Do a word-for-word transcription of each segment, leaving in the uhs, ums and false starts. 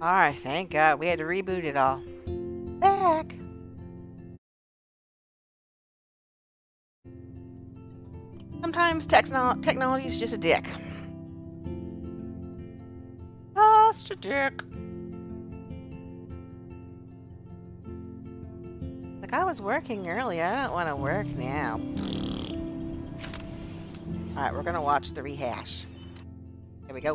Alright, thank God. We had to reboot it all. Back! Sometimes techno technology is just a dick. Just a dick. Like, I was working earlier. I don't want to work now. Alright, we're gonna watch the rehash. Here we go.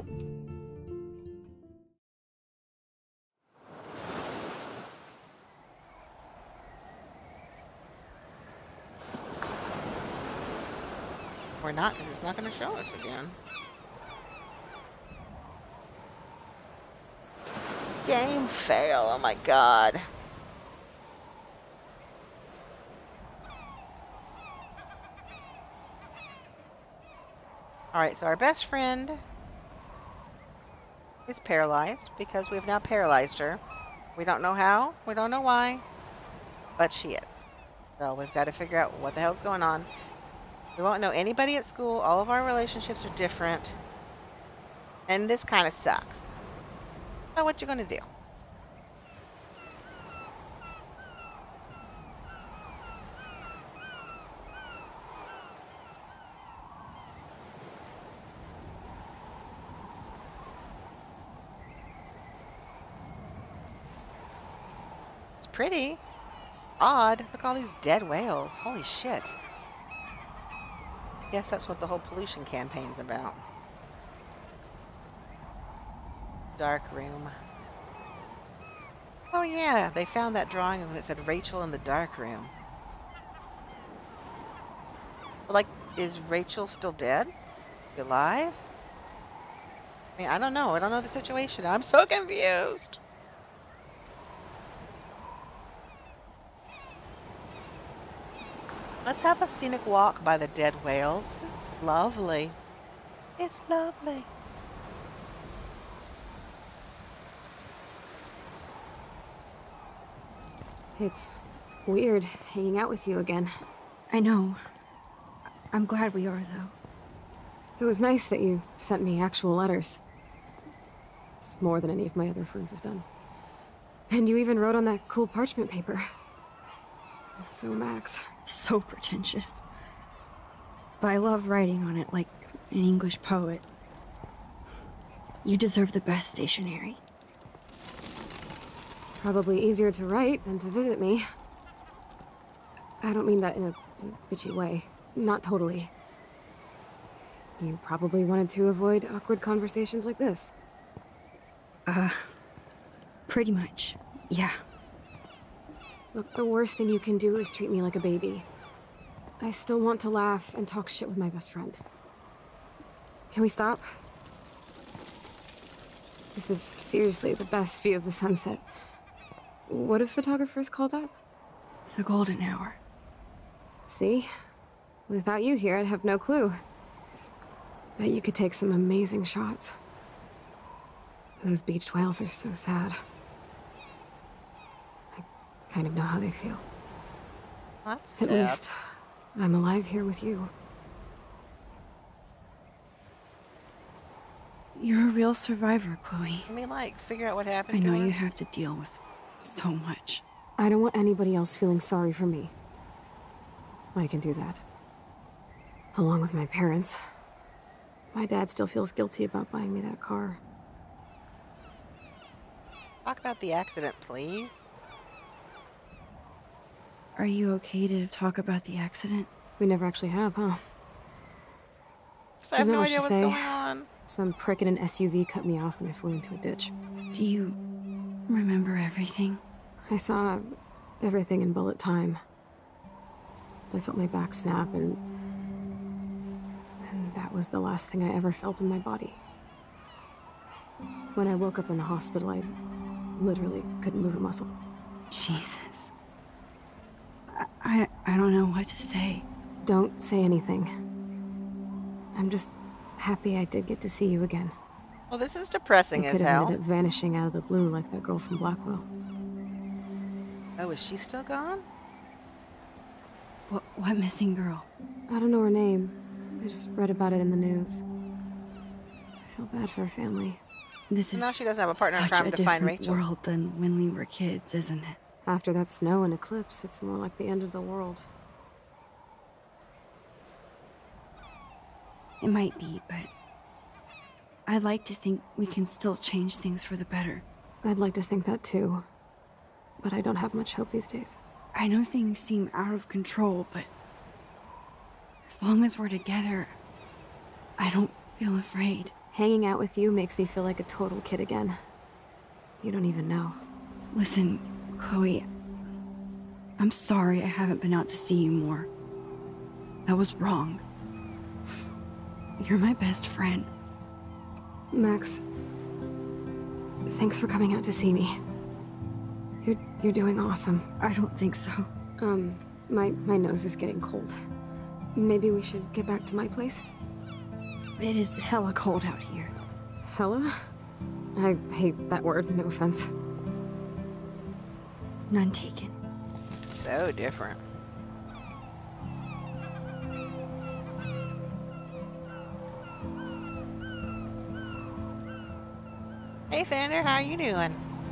We're not, because it's not going to show us again. Game fail. Oh my god. Alright, so our best friend is paralyzed because we've now paralyzed her. We don't know how, we don't know why, but she is. So we've got to figure out what the hell's going on. We won't know anybody at school. All of our relationships are different. And this kind of sucks. So what you gonna do? It's pretty. Odd. Look at all these dead whales. Holy shit. Guess that's what the whole pollution campaign's about. Dark room. Oh yeah, they found that drawing and it said Rachel in the dark room. Like, is Rachel still dead? Alive? I mean, I don't know. I don't know the situation. I'm so confused. Let's have a scenic walk by the dead whales. This is lovely. It's lovely. It's weird hanging out with you again. I know. I'm glad we are, though. It was nice that you sent me actual letters. It's more than any of my other friends have done. And you even wrote on that cool parchment paper. It's so Max. So pretentious. But I love writing on it like an English poet. You deserve the best stationery. Probably easier to write than to visit me. I don't mean that in a, in a bitchy way. Not totally. You probably wanted to avoid awkward conversations like this. Uh, pretty much, yeah. Look, the worst thing you can do is treat me like a baby. I still want to laugh and talk shit with my best friend. Can we stop? This is seriously the best view of the sunset. What do photographers call that? The golden hour. See? Without you here, I'd have no clue. Bet you could take some amazing shots. Those beached whales are so sad. I kind of know how they feel. That's At sad. least, I'm alive here with you. You're a real survivor, Chloe. Let me, like, figure out what happened I to know her. you have to deal with so much. I don't want anybody else feeling sorry for me. I can do that. Along with my parents. My dad still feels guilty about buying me that car. Talk about the accident, please. Are you okay to talk about the accident? We never actually have, huh? So I have There's not no much idea to what's say. going on. Some prick in an S U V cut me off and I flew into a ditch. Do you remember everything? I saw everything in bullet time. I felt my back snap and... And that was the last thing I ever felt in my body. When I woke up in the hospital, I literally couldn't move a muscle. Jesus. I, I, I don't know what to say. Don't say anything. I'm just happy I did get to see you again. Well, this is depressing I as could have hell. ended up vanishing out of the blue like that girl from Blackwell. Oh, is she still gone? What, what missing girl? I don't know her name. I just read about it in the news. I feel bad for her family. This So is now she doesn't have a partner in such crime a to find different Rachel. world than when we were kids, isn't it? After that snow and eclipse, it's more like the end of the world. It might be, but I'd like to think we can still change things for the better. I'd like to think that too, but I don't have much hope these days. I know things seem out of control, but as long as we're together, I don't feel afraid. Hanging out with you makes me feel like a total kid again. You don't even know. Listen, Chloe, I'm sorry I haven't been out to see you more. That was wrong. You're my best friend. Max, thanks for coming out to see me. You're, you're doing awesome. I don't think so. Um, my, my nose is getting cold. Maybe we should get back to my place? It is hella cold out here. Hella? I hate that word, no offense. None taken. So different. Hey Thunder, how you doing?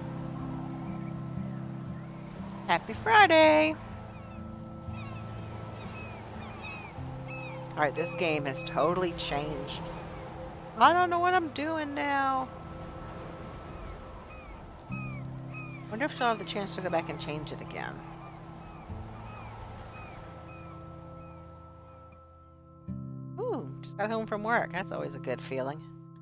Happy Friday! Alright, this game has totally changed. I don't know what I'm doing now. Wonder if she'll have the chance to go back and change it again. Ooh, just got home from work. That's always a good feeling.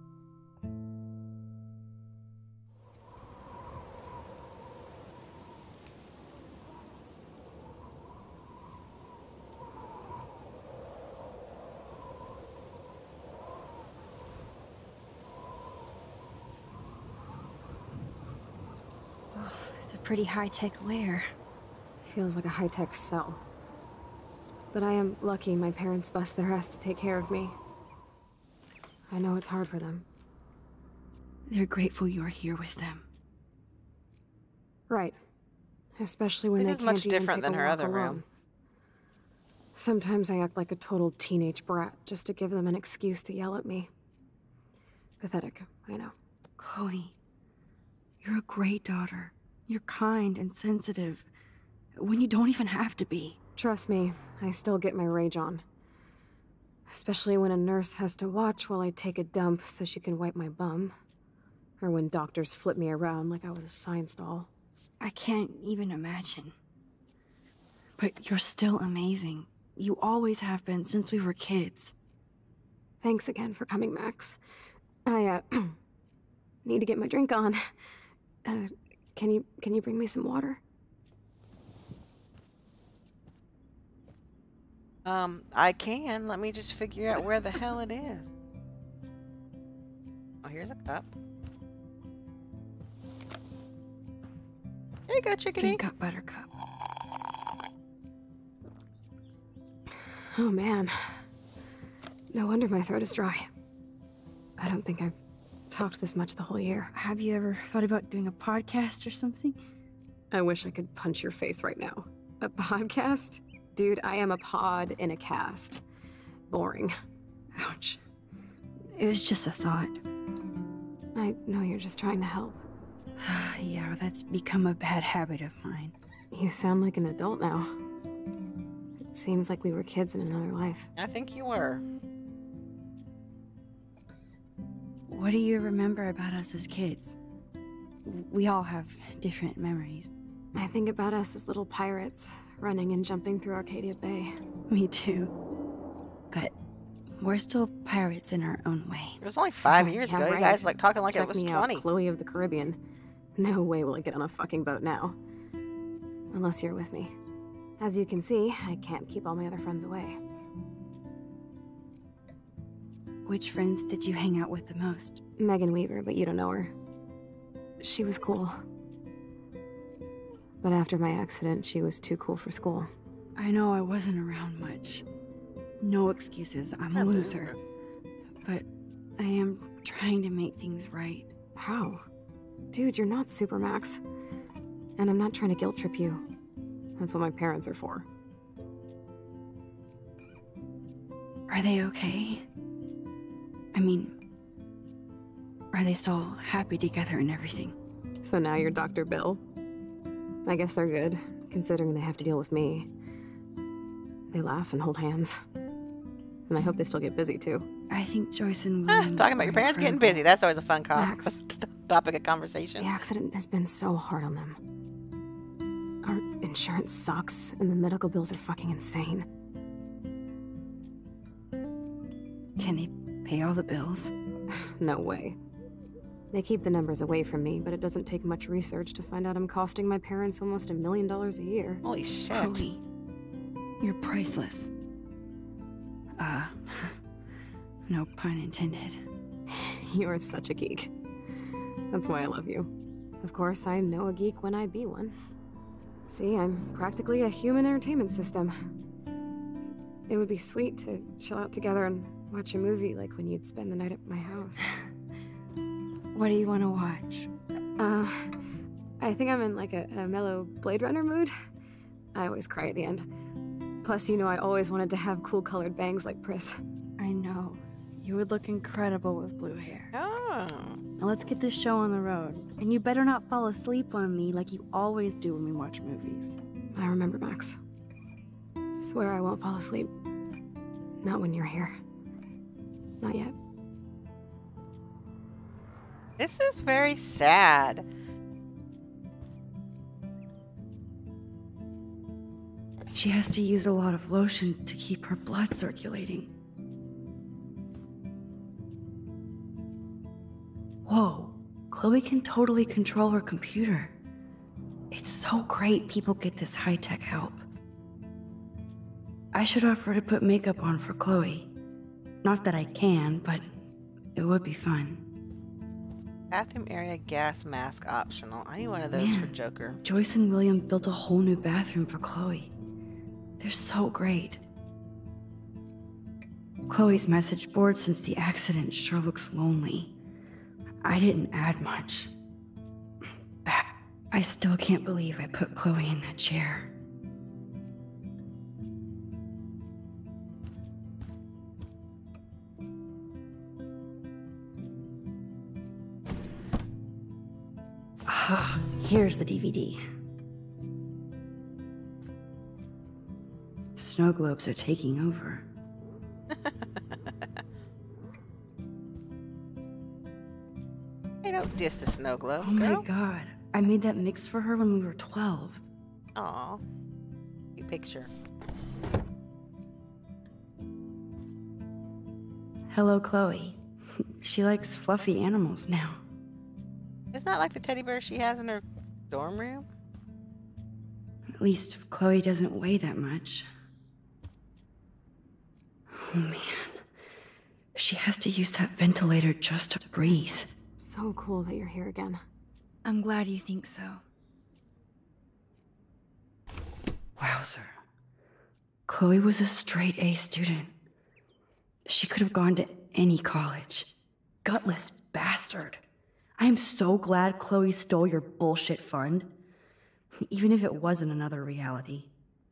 It's a pretty high-tech lair. Feels like a high-tech cell. But I am lucky my parents bust their ass to take care of me. I know it's hard for them. They're grateful you're here with them. Right. Especially when This they is can't much even different take than a her walk other room. alone. Sometimes I act like a total teenage brat just to give them an excuse to yell at me. Pathetic, I know. Chloe, you're a great daughter. You're kind and sensitive when you don't even have to be. Trust me, I still get my rage on. Especially when a nurse has to watch while I take a dump so she can wipe my bum. Or when doctors flip me around like I was a science doll. I can't even imagine. But you're still amazing. You always have been since we were kids. Thanks again for coming, Max. I, uh, need to get my drink on. Uh, can you, can you bring me some water? Um, I can. Let me just figure out where the hell it is. Oh, here's a cup. There you go, chickadee. Drink up, Buttercup. Oh man. No wonder my throat is dry. I don't think I've talked this much the whole year. Have you ever thought about doing a podcast or something? I wish I could punch your face right now. A podcast? Dude, I am a pod in a cast. Boring. Ouch. It was just a thought. I know you're just trying to help. Yeah, that's become a bad habit of mine. You sound like an adult now. It seems like we were kids in another life. I think you were. What do you remember about us as kids? We all have different memories. I think about us as little pirates, running and jumping through Arcadia Bay. Me too. But we're still pirates in our own way. It was only five Oh, years yeah, ago. You right. guys like talking like Check it was me twenty. out, Chloe of the Caribbean. No way will I get on a fucking boat now. Unless you're with me. As you can see, I can't keep all my other friends away. Which friends did you hang out with the most? Megan Weaver, but you don't know her. She was cool. But after my accident, she was too cool for school. I know I wasn't around much. No excuses, I'm a loser. But I am trying to make things right. How? Dude, you're not Supermax. And I'm not trying to guilt trip you. That's what my parents are for. Are they okay? I mean, Are they still happy together and everything? So now you're Doctor Bill? I guess they're good, considering they have to deal with me. They laugh and hold hands. And I hope they still get busy, too. I think Joyce and Ah, William talking about your are parents getting incredible. busy. That's always a fun co- Max. topic of conversation. The accident has been so hard on them. Our insurance sucks, and the medical bills are fucking insane. Can they pay all the bills? No way. They keep the numbers away from me, but it doesn't take much research to find out I'm costing my parents almost a million dollars a year. Holy shit. Chloe, you're priceless. Uh, no pun intended. You are such a geek. That's why I love you. Of course, I know a geek when I be one. See, I'm practically a human entertainment system. It would be sweet to chill out together and watch a movie like when you'd spend the night at my house. What do you want to watch? Uh, I think I'm in like a, a mellow Blade Runner mood. I always cry at the end. Plus, you know I always wanted to have cool colored bangs like Pris. I know. You would look incredible with blue hair. Oh. Now let's get this show on the road. And you better not fall asleep on me like you always do when we watch movies. I remember, Max. Swear I won't fall asleep. Not when you're here. Not yet. This is very sad. She has to use a lot of lotion to keep her blood circulating. Whoa, Chloe can totally control her computer. It's so great people get this high-tech help. I should offer to put makeup on for Chloe. Not that I can, but it would be fun. Bathroom area gas mask optional. I need one of those for Man. Joker. Joyce and William built a whole new bathroom for Chloe. They're so great. Chloe's message board since the accident sure looks lonely. I didn't add much. I still can't believe I put Chloe in that chair. Ah, here's the D V D. Snow globes are taking over. Hey, don't diss the snow globes, Oh girl. my god. I made that mix for her when we were twelve. Aw. You picture. Hello, Chloe. She likes fluffy animals now. It's not like the teddy bear she has in her dorm room. At least Chloe doesn't weigh that much. Oh man. She has to use that ventilator just to breathe. So cool that you're here again. I'm glad you think so. Wowzer. Chloe was a straight A student. She could have gone to any college. Gutless bastard. I am so glad Chloe stole your bullshit fund. Even if it wasn't another reality.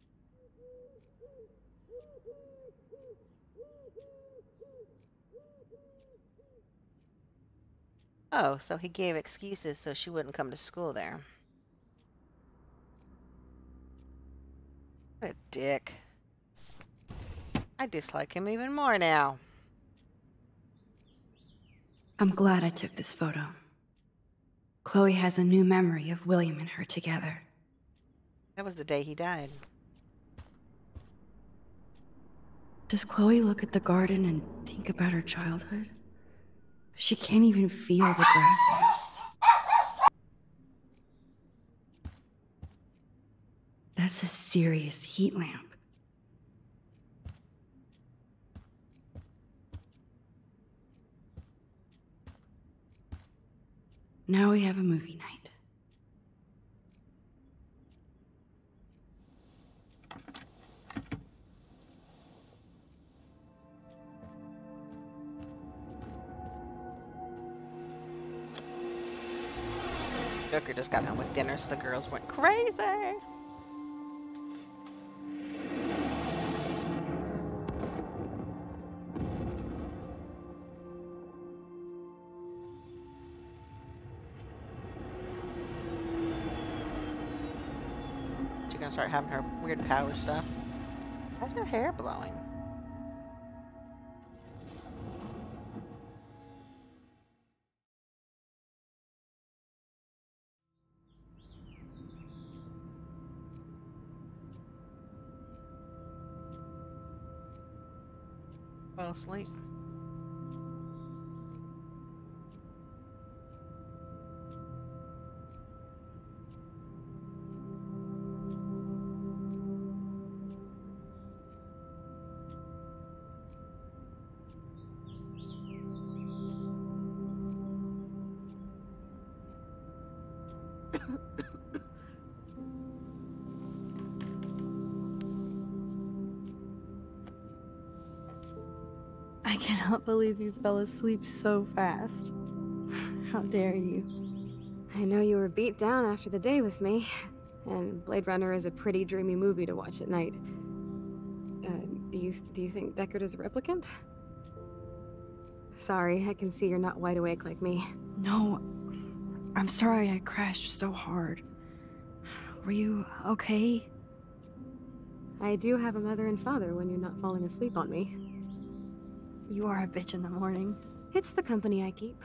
Oh, so he gave excuses so she wouldn't come to school there. What a dick. I dislike him even more now. I'm glad I took this photo. Chloe has a new memory of William and her together. That was the day he died. Does Chloe look at the garden and think about her childhood? She can't even feel the grass. That's a serious heat lamp. Now we have a movie night. Joker just got home with dinner, so the girls went crazy. gonna start having her weird power stuff. How's her hair blowing? Fell asleep. I cannot believe you fell asleep so fast. How dare you? I know you were beat down after the day with me, and Blade Runner is a pretty dreamy movie to watch at night. Uh, do you do you think Deckard is a replicant? Sorry, I can see you're not wide awake like me. No, I'm sorry I crashed so hard. Were you okay? I do have a mother and father when you're not falling asleep on me. You are a bitch in the morning. It's the company I keep.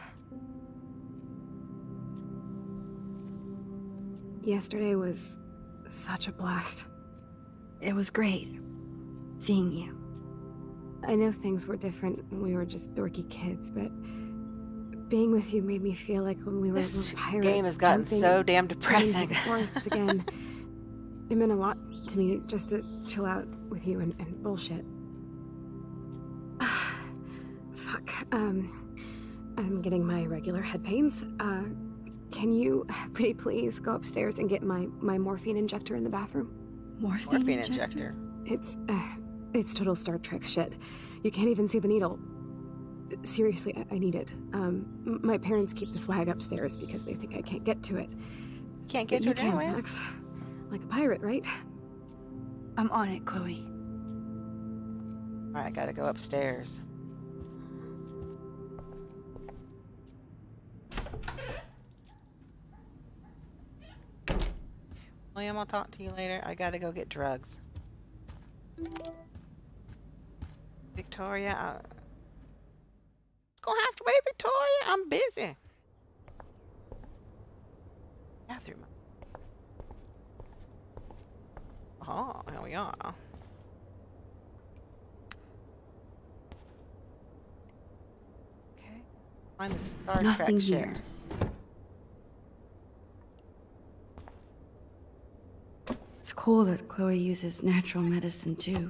Yesterday was such a blast. It was great seeing you. I know things were different when we were just dorky kids, but being with you made me feel like when we were This little pirates. game has gotten jumping so damn and depressing. forests again. It meant a lot to me just to chill out with you and, and bullshit. Fuck. Um, I'm getting my regular head pains. Uh, can you, pretty please, go upstairs and get my, my morphine injector in the bathroom? Morphine, Morphine injector? injector. It's, uh, it's total Star Trek shit. You can't even see the needle. Seriously, I, I need it. Um, m- my parents keep the swag upstairs because they think I can't get to it. Can't get you to it can, anyways. Max. Like a pirate, right? I'm on it, Chloe. Alright, gotta go upstairs. William, I'll talk to you later. I gotta go get drugs. Victoria, I... gonna have to wait, Victoria. I'm busy. Bathroom. Oh, here we are. Okay. Find the Star Nothing Trek here. shit. It's cool that Chloe uses natural medicine too.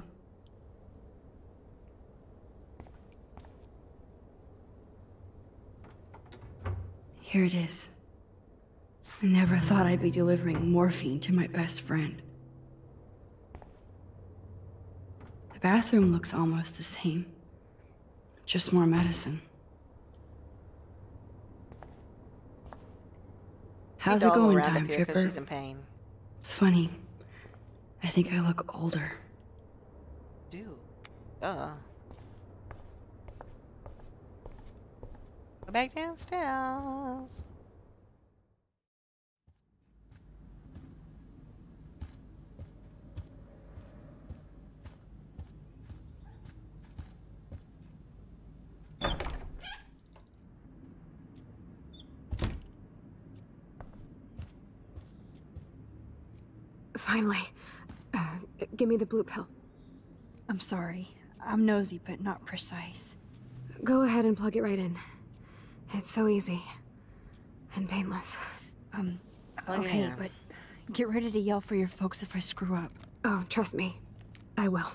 Here it is. I never thought I'd be delivering morphine to my best friend. The bathroom looks almost the same. Just more medicine. How's it Doll going, around Time up here 'cause Tripper? she's in pain. Funny. I think I look older. Dude. Duh. Go back downstairs. Finally. Uh, give me the blue pill. I'm sorry. I'm nosy, but not precise. Go ahead and plug it right in. It's so easy. And painless. Um, Plug it okay, in. but get ready to yell for your folks if I screw up. Oh, trust me. I will.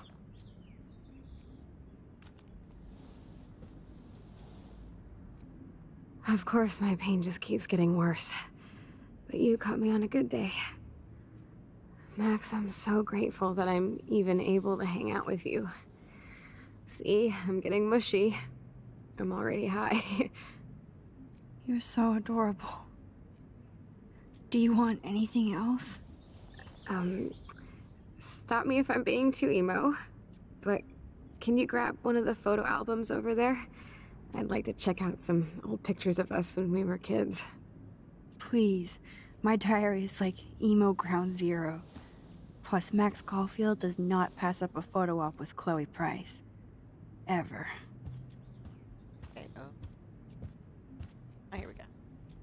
Of course, my pain just keeps getting worse. But you caught me on a good day. Max, I'm so grateful that I'm even able to hang out with you. See, I'm getting mushy. I'm already high. You're so adorable. Do you want anything else? um, stop me if I'm being too emo, but can you grab one of the photo albums over there? I'd like to check out some old pictures of us when we were kids. Please. My diary is like emo ground zero. Plus, Max Caulfield does not pass up a photo op with Chloe Price. Ever. Okay, oh. Oh, here we go.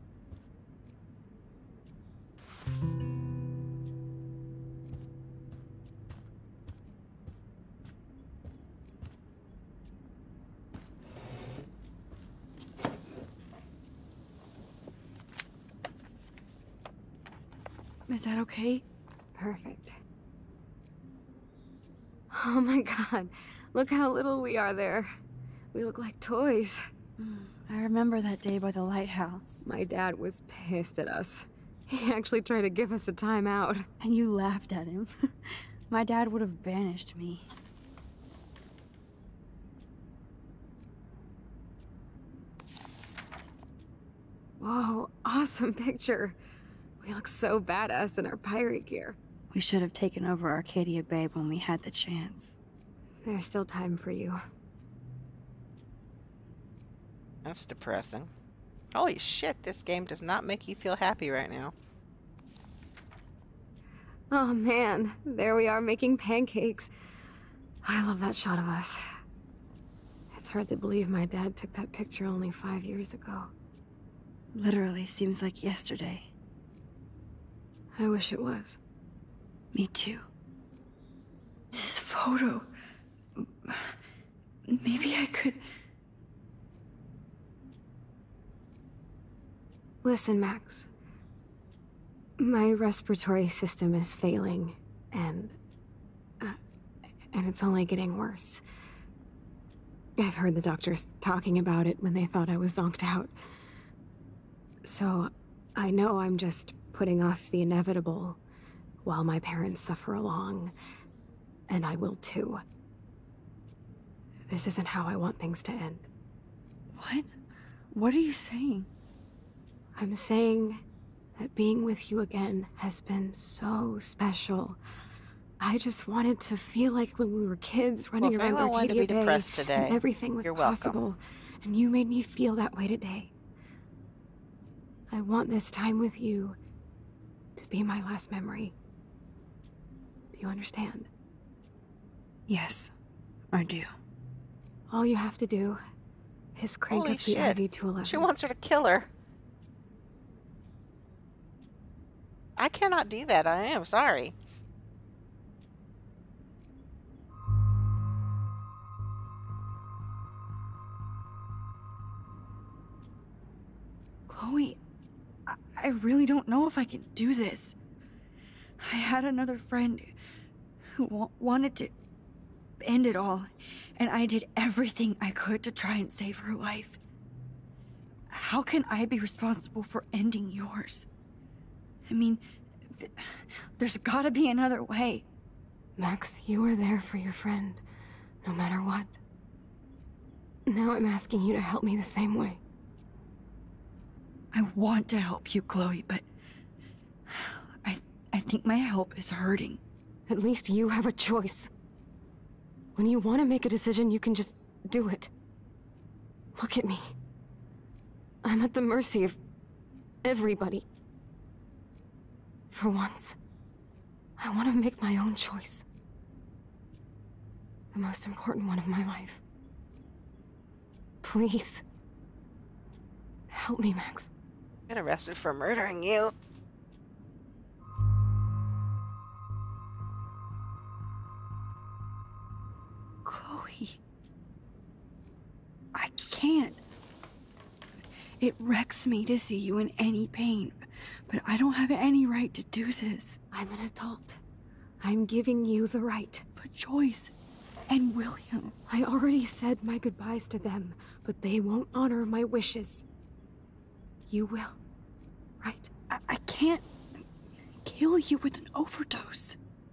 Is that okay? Perfect. Oh my god, look how little we are there. We look like toys. I remember that day by the lighthouse. My dad was pissed at us. He actually tried to give us a timeout. And you laughed at him. My dad would have banished me. Whoa, awesome picture. We look so badass in our pirate gear. We should have taken over Arcadia Bay when we had the chance. There's still time for you. That's depressing. Holy shit, this game does not make you feel happy right now. Oh man, there we are making pancakes. I love that shot of us. It's hard to believe my dad took that picture only five years ago. Literally seems like yesterday. I wish it was. Me too. This photo... Maybe I could... Listen, Max. My respiratory system is failing, and... Uh, and it's only getting worse. I've heard the doctors talking about it when they thought I was zonked out. So, I know I'm just putting off the inevitable while my parents suffer along, and I will too. This isn't how I want things to end. What? What are you saying? I'm saying that being with you again has been so special. I just wanted to feel like when we were kids running Well, if around anyone wanted to Arcadia be Bay depressed today, and everything was you're welcome. possible, and you made me feel that way today. I want this time with you to be my last memory. Do you understand? Yes, I do. All you have to do is crank Holy up the shit. I V to eleven. She wants her to kill her. I cannot do that. I am sorry. Chloe, I, I really don't know if I can do this. I had another friend who wa wanted to end it all, and I did everything I could to try and save her life. How can I be responsible for ending yours? I mean, th there's gotta be another way. Max, you were there for your friend, no matter what. Now I'm asking you to help me the same way. I want to help you, Chloe, but I I think my help is hurting. At least you have a choice. When you want to make a decision, you can just do it. Look at me. I'm at the mercy of everybody. For once, I want to make my own choice. The most important one of my life. Please. Help me, Max. Get arrested for murdering you. Chloe. I can't. It wrecks me to see you in any pain, but I don't have any right to do this. I'm an adult. I'm giving you the right. But Joyce and William... I already said my goodbyes to them, but they won't honor my wishes. You will, right? I, I can't kill you with an overdose.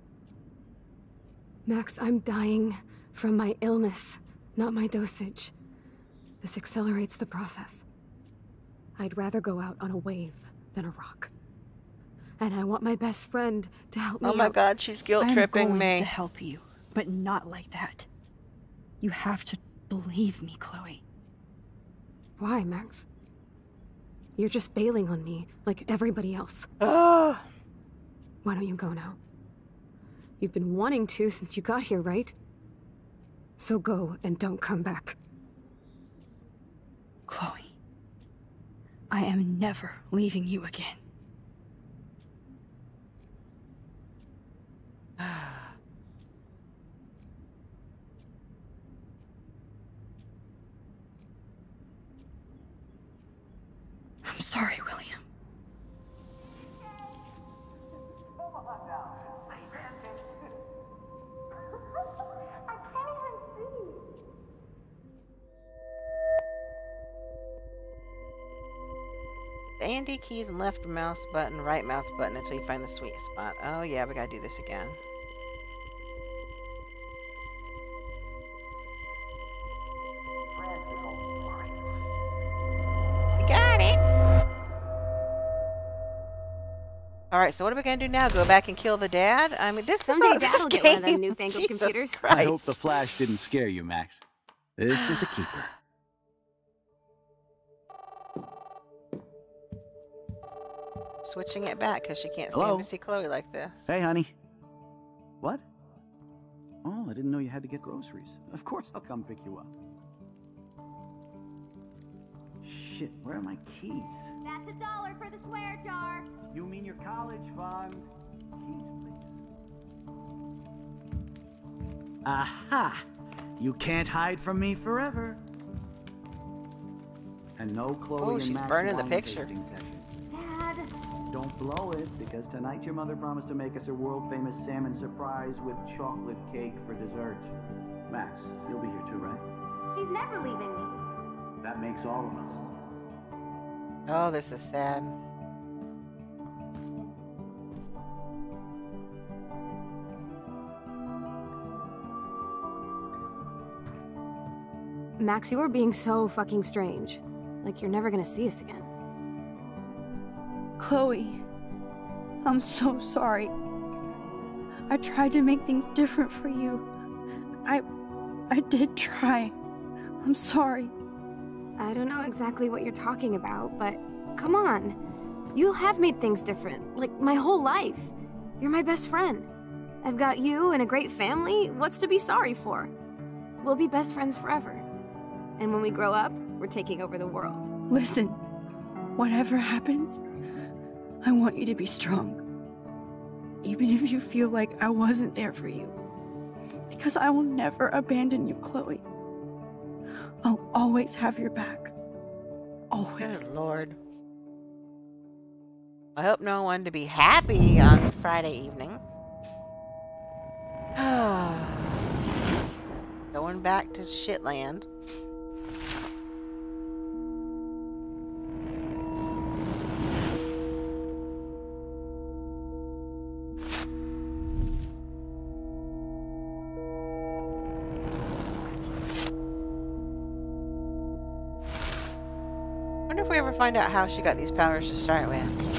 Max, I'm dying from my illness, not my dosage. This accelerates the process. I'd rather go out on a wave than a rock. And I want my best friend to help me Oh my out. god, she's guilt I'm tripping going me. to help you, but not like that. You have to believe me, Chloe. Why, Max? You're just bailing on me, like everybody else. Oh, Why don't you go now? You've been wanting to since you got here, right? So go and don't come back. Chloe, I am never leaving you again. I'm sorry, William. A and D keys and left mouse button, right mouse button until you find the sweet spot. Oh yeah, we gotta do this again. We got it! Alright, so what are we gonna do now? Go back and kill the dad? I mean, this Someday is all Dad'll this get one of them game. newfangled Jesus computers. Christ. I hope the flash didn't scare you, Max. This is a keeper. Switching it back because she can't Hello? stand to see Chloe like this. Hey, honey. What? Oh, I didn't know you had to get groceries. Of course I'll come pick you up. Shit, where are my keys? That's a dollar for the swear jar. You mean your college fund? Keys, please. Aha! You can't hide from me forever. And no Chloe Oh, and she's Max burning the wine picture. tasting session. Dad. Don't blow it, because tonight your mother promised to make us a world-famous salmon surprise with chocolate cake for dessert. Max, you'll be here too, right? She's never leaving me. That makes all of us. Oh, this is sad. Max, you are being so fucking strange. Like you're never gonna see us again. Chloe, I'm so sorry. I tried to make things different for you. I... I did try. I'm sorry. I don't know exactly what you're talking about, but come on. You have made things different, like my whole life. You're my best friend. I've got you and a great family. What's to be sorry for? We'll be best friends forever. And when we grow up, we're taking over the world. Listen, whatever happens, I want you to be strong. Even if you feel like I wasn't there for you. Because I will never abandon you, Chloe. I'll always have your back. Always. Good Lord. I hope no one to be happy on Friday evening. Going back to shitland. Wonder if we ever find out how she got these powers to start with.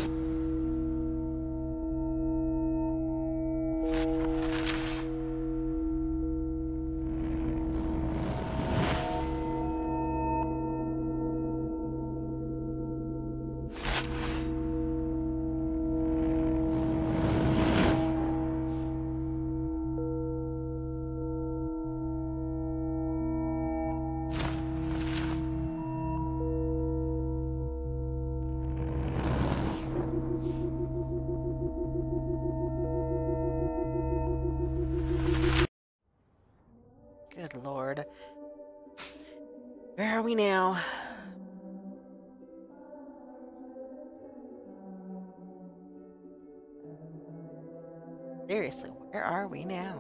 Good Lord. Where are we now? Seriously, where are we now?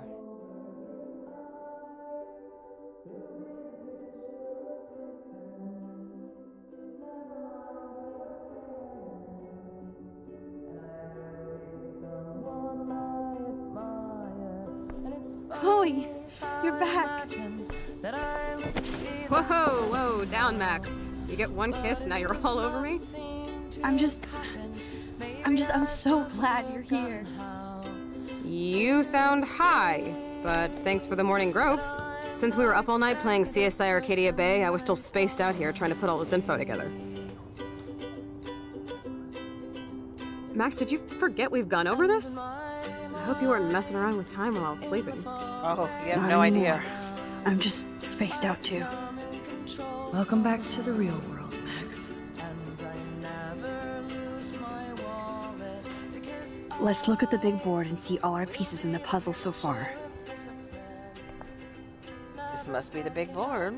Chloe, you're back. Whoa, whoa, down, Max. You get one kiss, now you're all over me? I'm just... I'm just... I'm so glad you're here. You sound high, but thanks for the morning grope. Since we were up all night playing C S I Arcadia Bay, I was still spaced out here trying to put all this info together. Max, did you forget we've gone over this? hope you weren't messing around with time while I was sleeping. Oh, you have Not no anymore. idea. I'm just spaced out too. Welcome back to the real world, Max. Let's look at the big board and see all our pieces in the puzzle so far. This must be the big board.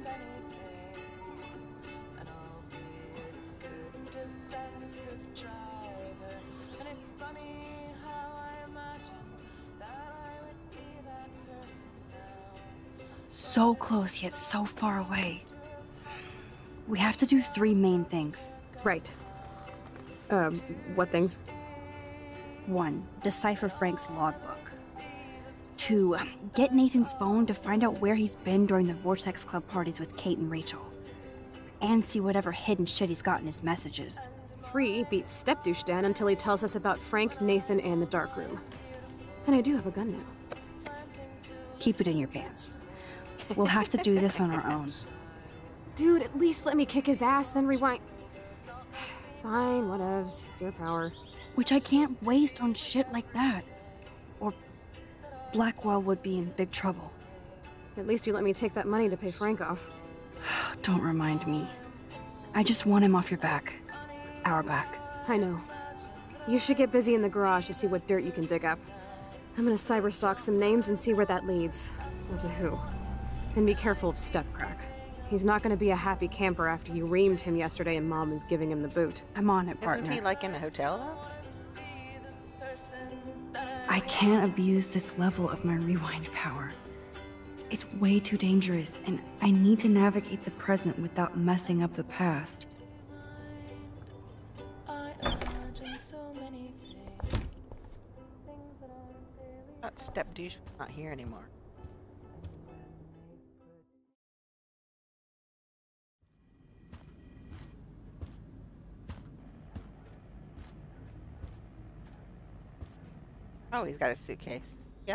So close yet so far away. We have to do three main things. Right. Um, what things? One, decipher Frank's logbook. Two, get Nathan's phone to find out where he's been during the Vortex Club parties with Kate and Rachel. And see whatever hidden shit he's got in his messages. Three, beat Step Douche Dan until he tells us about Frank, Nathan, and the dark room. And I do have a gun now. Keep it in your pants. We'll have to do this on our own. Dude, at least let me kick his ass, then rewind. Fine, whatevs. It's your power. Which I can't waste on shit like that. Or Blackwell would be in big trouble. At least you let me take that money to pay Frank off. Don't remind me. I just want him off your back. Our back. I know. You should get busy in the garage to see what dirt you can dig up. I'm gonna cyberstalk some names and see where that leads. Or to who. And be careful of Stepcrack. He's not gonna be a happy camper after you reamed him yesterday and Mom is giving him the boot. I'm on it, partner. Isn't he like in a hotel though? I can't abuse this level of my rewind power. It's way too dangerous, and I need to navigate the present without messing up the past. That Step Douche not here anymore. Oh, he's got a suitcase. Yeah.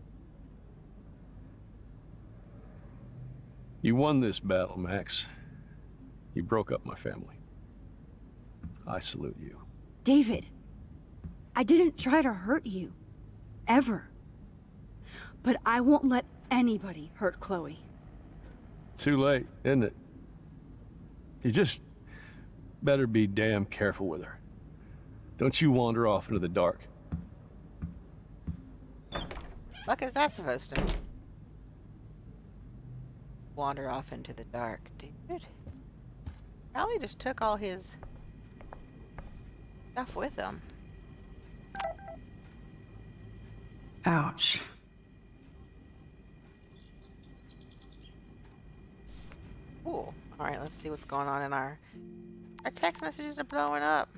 You won this battle, Max. You broke up my family. I salute you. David, I didn't try to hurt you. Ever. But I won't let anybody hurt Chloe. Too late, isn't it? You just better be damn careful with her. Don't you wander off into the dark. Fuck is that supposed to mean? Wander off into the dark, dude. Probably just took all his stuff with him. Ouch. Cool. All right, let's see what's going on in our our text messages are blowing up.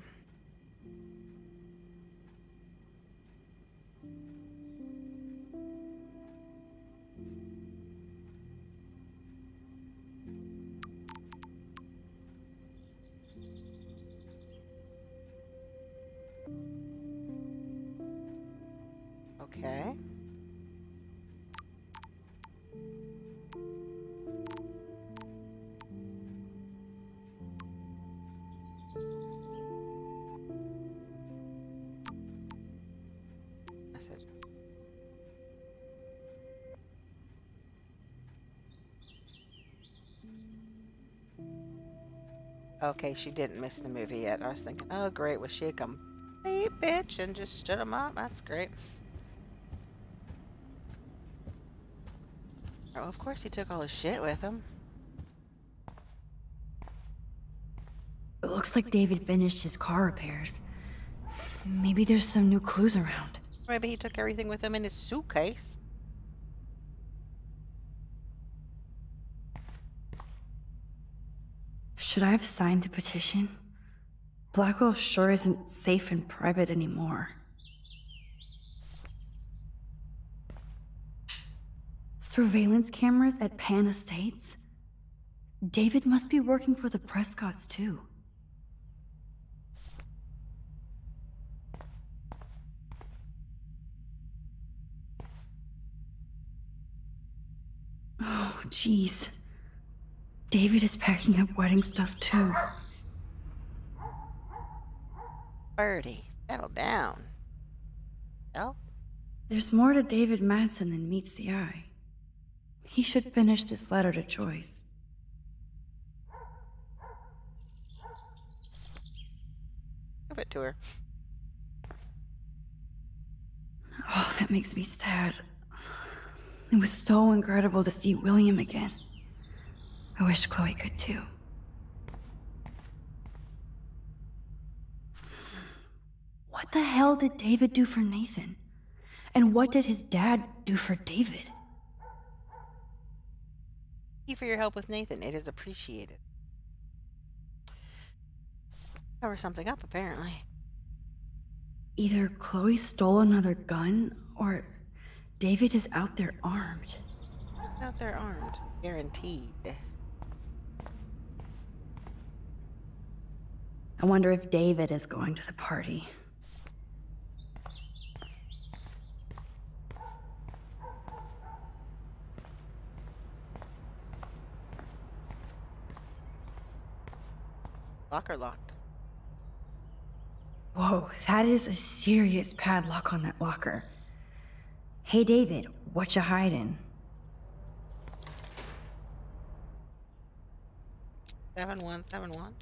Okay. Message. Okay, she didn't miss the movie yet. I was thinking, oh great, was she a complete bitch and just stood him up? That's great. Oh, of course he took all his shit with him. It looks like David finished his car repairs. Maybe there's some new clues around. Maybe he took everything with him in his suitcase. Should I have signed the petition? Blackwell sure isn't safe and private anymore. Surveillance cameras at Pan Estates? David must be working for the Prescotts too. Oh, jeez. David is packing up wedding stuff too. Birdie, settle down. Oh, There's more to David Madsen than meets the eye. He should finish this letter to Joyce. Give it to her. Oh, that makes me sad. It was so incredible to see William again. I wish Chloe could too. What the hell did David do for Nathan? And what did his dad do for David? Thank you for your help with Nathan. It is appreciated. Cover something up, apparently. Either Chloe stole another gun, or David is out there armed. Out there armed. Guaranteed. I wonder if David is going to the party. Locker locked. Whoa, that is a serious padlock on that locker. Hey David, what you hiding? Seven one seven one.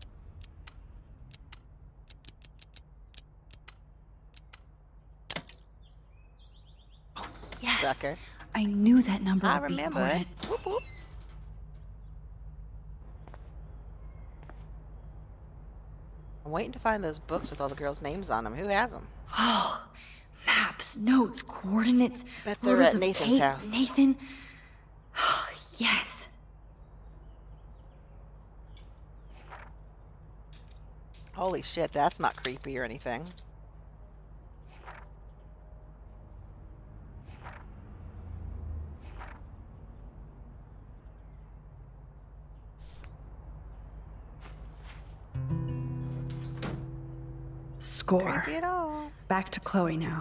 Oh, yes. Sucker. I knew that number I would be remember it. important. Whoop, whoop. I'm waiting to find those books with all the girls' names on them. Who has them? Oh, maps, notes, coordinates. Bet they're photos at of Nathan's Kate, house. Nathan. Oh, yes. Holy shit, that's not creepy or anything. Score. Creepy at all. Back to Chloe now.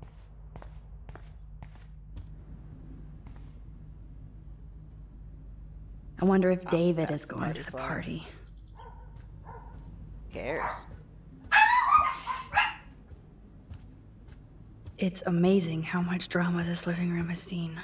I wonder if Oh, David that's is going party to the flower. party. Who cares? It's amazing how much drama this living room has seen.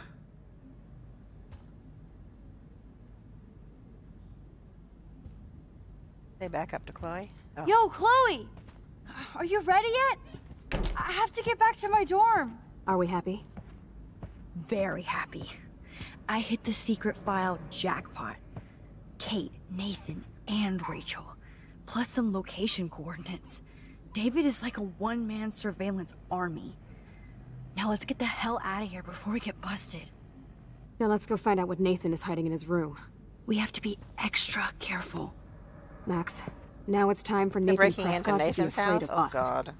Say back up to Chloe. Oh. Yo, Chloe! Are you ready yet? I have to get back to my dorm. Are we happy? Very happy. I hit the secret file jackpot. Kate, Nathan, and Rachel. Plus some location coordinates. David is like a one-man surveillance army. Now let's get the hell out of here before we get busted. Now let's go find out what Nathan is hiding in his room. We have to be extra careful. Max, now it's time for They're Nathan breaking into Prescott to be Nathan's afraid house? of Oh, us. God.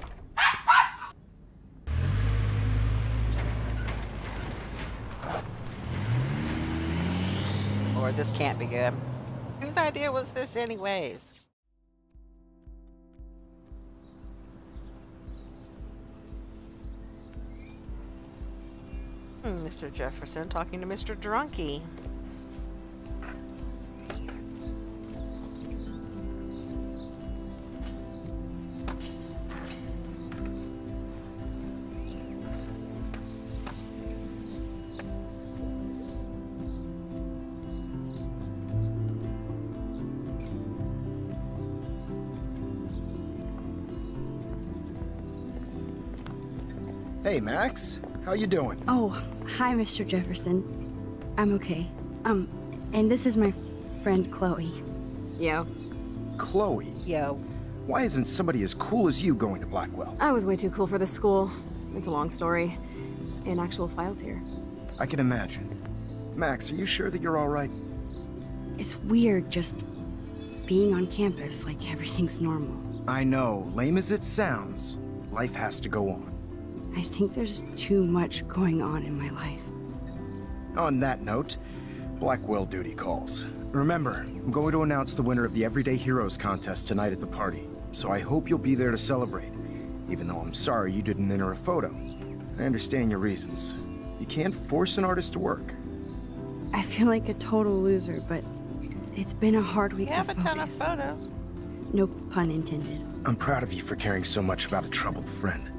Lord, this can't be good. Whose idea was this anyways? Hmm, Mister Jefferson talking to Mister Drunky. Hey, Max. How you doing? Oh, hi, Mister Jefferson. I'm okay. Um, and this is my friend Chloe. Yo, Chloe. Yo. Why isn't somebody as cool as you going to Blackwell? I was way too cool for this school. It's a long story. In actual files here. I can imagine. Max, are you sure that you're all right? It's weird just being on campus like everything's normal. I know, lame as it sounds, life has to go on. I think there's too much going on in my life. On that note, Blackwell duty calls. Remember, I'm going to announce the winner of the Everyday Heroes contest tonight at the party, so I hope you'll be there to celebrate, even though I'm sorry you didn't enter a photo. I understand your reasons. You can't force an artist to work. I feel like a total loser, but it's been a hard week You to have a ton of focus. photos. No pun intended. I'm proud of you for caring so much about a troubled friend.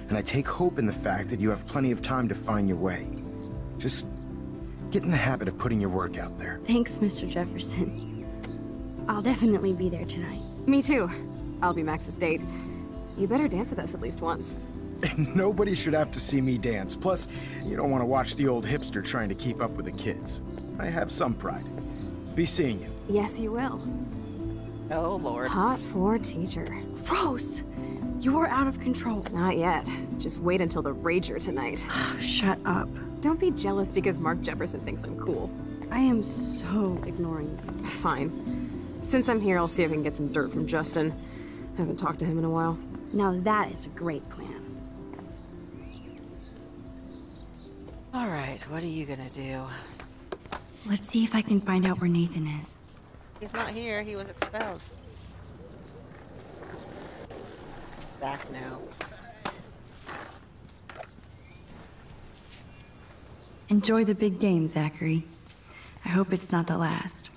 and I take hope in the fact that you have plenty of time to find your way. Just get in the habit of putting your work out there. Thanks, Mister Jefferson. I'll definitely be there tonight. Me too. I'll be Max's date. You better dance with us at least once. Nobody should have to see me dance. Plus, you don't want to watch the old hipster trying to keep up with the kids. I have some pride. Be seeing you. Yes, you will. Oh, Lord. Hot for teacher. Gross! You are out of control. Not yet. Just wait until the Rager tonight. Shut up. Don't be jealous because Mark Jefferson thinks I'm cool. I am so ignoring you. Fine. Since I'm here, I'll see if I can get some dirt from Justin. Haven't talked to him in a while. Now that is a great plan. All right, what are you gonna do? Let's see if I can find out where Nathan is. He's not here. He was expelled. Back now. Enjoy the big game, Zachary. I hope it's not the last.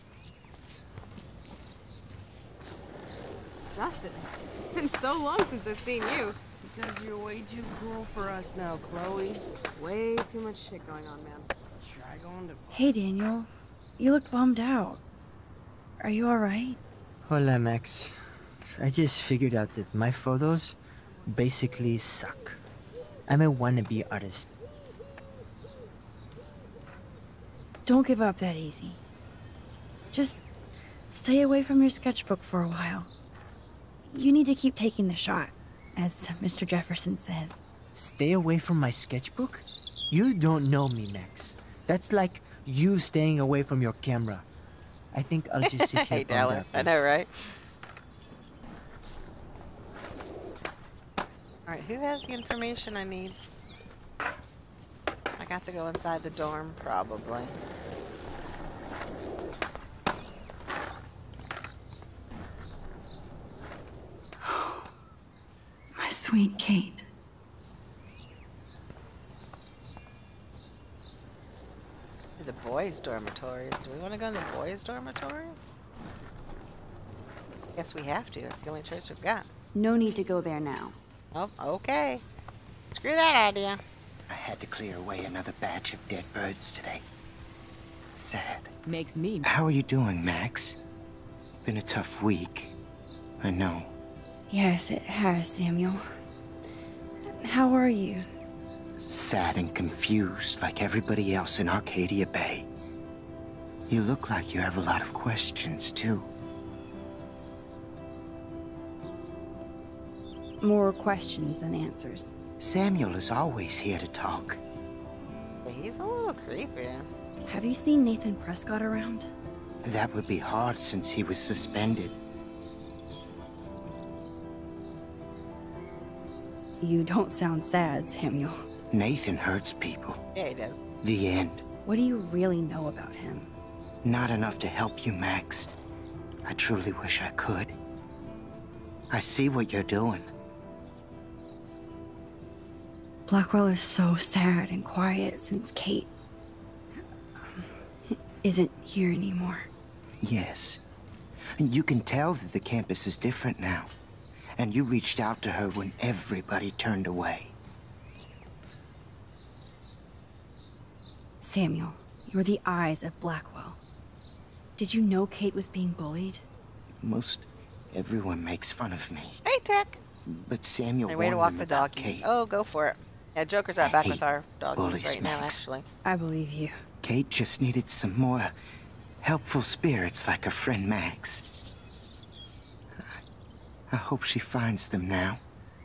Justin, it's been so long since I've seen you. Because you're way too cool for us now, Chloe. Way too much shit going on, man. Try going to... Hey, Daniel. You look bummed out. Are you alright? Hola, Max. I just figured out that my photos basically suck. I'm a wannabe artist. Don't give up that easy. Just stay away from your sketchbook for a while. You need to keep taking the shot, as Mister Jefferson says. Stay away from my sketchbook? You don't know me, Max. That's like you staying away from your camera. I think I'll just sit here. Hey, Dallin. I know, right? Alright, who has the information I need? I got to go inside the dorm, probably. My sweet Kate. The boys' dormitories. Do we want to go in the boys' dormitory? Guess we have to. It's the only choice we've got. No need to go there now. Oh, okay. Screw that idea. I had to clear away another batch of dead birds today. Sad. Makes me... How are you doing, Max? Been a tough week. I know. Yes, it has, Samuel. How are you? Sad and confused like everybody else in Arcadia Bay. You look like you have a lot of questions, too. More questions than answers. Samuel is always here to talk. He's a little creepy. Have you seen Nathan Prescott around? That would be hard since he was suspended. You don't sound sad, Samuel. Nathan hurts people. Yeah, he does. The end. What do you really know about him? Not enough to help you, Max. I truly wish I could. I see what you're doing. Blackwell is so sad and quiet since Kate um, isn't here anymore. Yes. You can tell that the campus is different now. And you reached out to her when everybody turned away. Samuel, you're the eyes of Blackwell. Did you know Kate was being bullied? Most everyone makes fun of me. Hey, Tech. But Samuel Hey, way to warned walk them the about doggies. Kate. Oh, go for it. Yeah, Joker's out I back hate with our doggies bullies, right now, Max. actually. I believe you. Kate just needed some more helpful spirits like her friend Max. I hope she finds them now.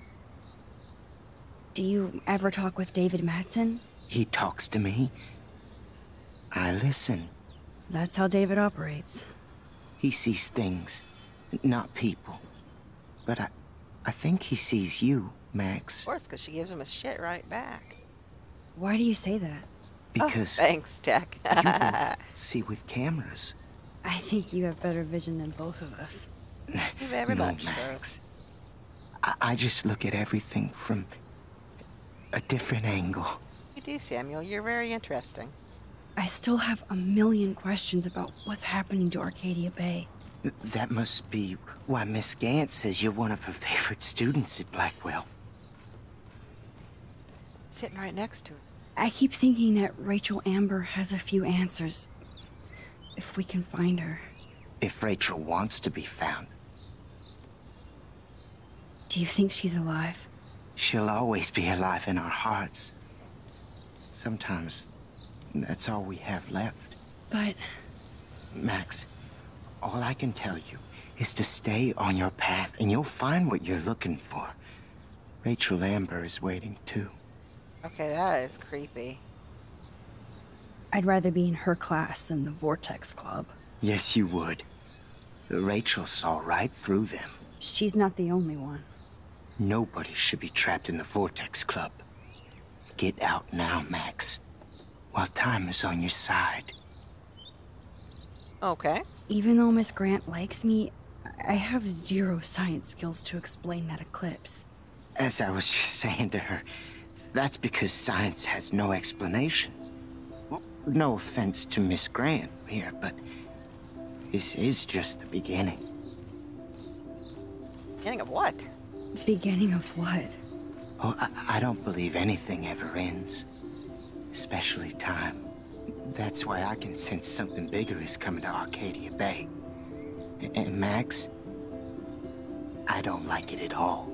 Do you ever talk with David Madsen? He talks to me. I listen. That's how David operates. He sees things, not people. But I, I think he sees you, Max. Of course, because she gives him his shit right back. Why do you say that? Because oh, thanks, Tech. you both see with cameras. I think you have better vision than both of us. Very no, much Max. I, I just look at everything from a different angle. You do, Samuel. You're very interesting. I still have a million questions about what's happening to Arcadia Bay. Th that must be why Miss Gant says you're one of her favorite students at Blackwell. sitting right next to her. I keep thinking that Rachel Amber has a few answers. If we can find her. If Rachel wants to be found. Do you think she's alive? She'll always be alive in our hearts. Sometimes, that's all we have left. But... Max, all I can tell you is to stay on your path and you'll find what you're looking for. Rachel Amber is waiting too. Okay, that is creepy. I'd rather be in her class than the Vortex Club. Yes, you would. Rachel saw right through them. She's not the only one. Nobody should be trapped in the Vortex Club. Get out now, Max, while time is on your side. Okay. Even though Miss Grant likes me, I have zero science skills to explain that eclipse. As I was just saying to her, that's because science has no explanation. Well, no offense to Miss Grant here, but this is just the beginning. Beginning of what? Beginning of what? Oh, I, I don't believe anything ever ends. Especially time. That's why I can sense something bigger is coming to Arcadia Bay. And, and Max, I don't like it at all.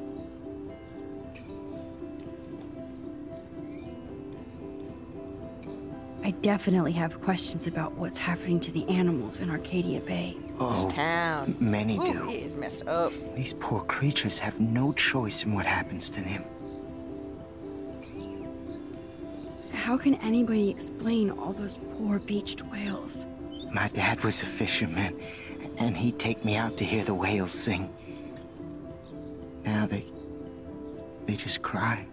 I definitely have questions about what's happening to the animals in Arcadia Bay. Oh, This town. many Ooh, do. he is messed up. These poor creatures have no choice in what happens to them. How can anybody explain all those poor beached whales? My dad was a fisherman, and he'd take me out to hear the whales sing. Now they... they just cry.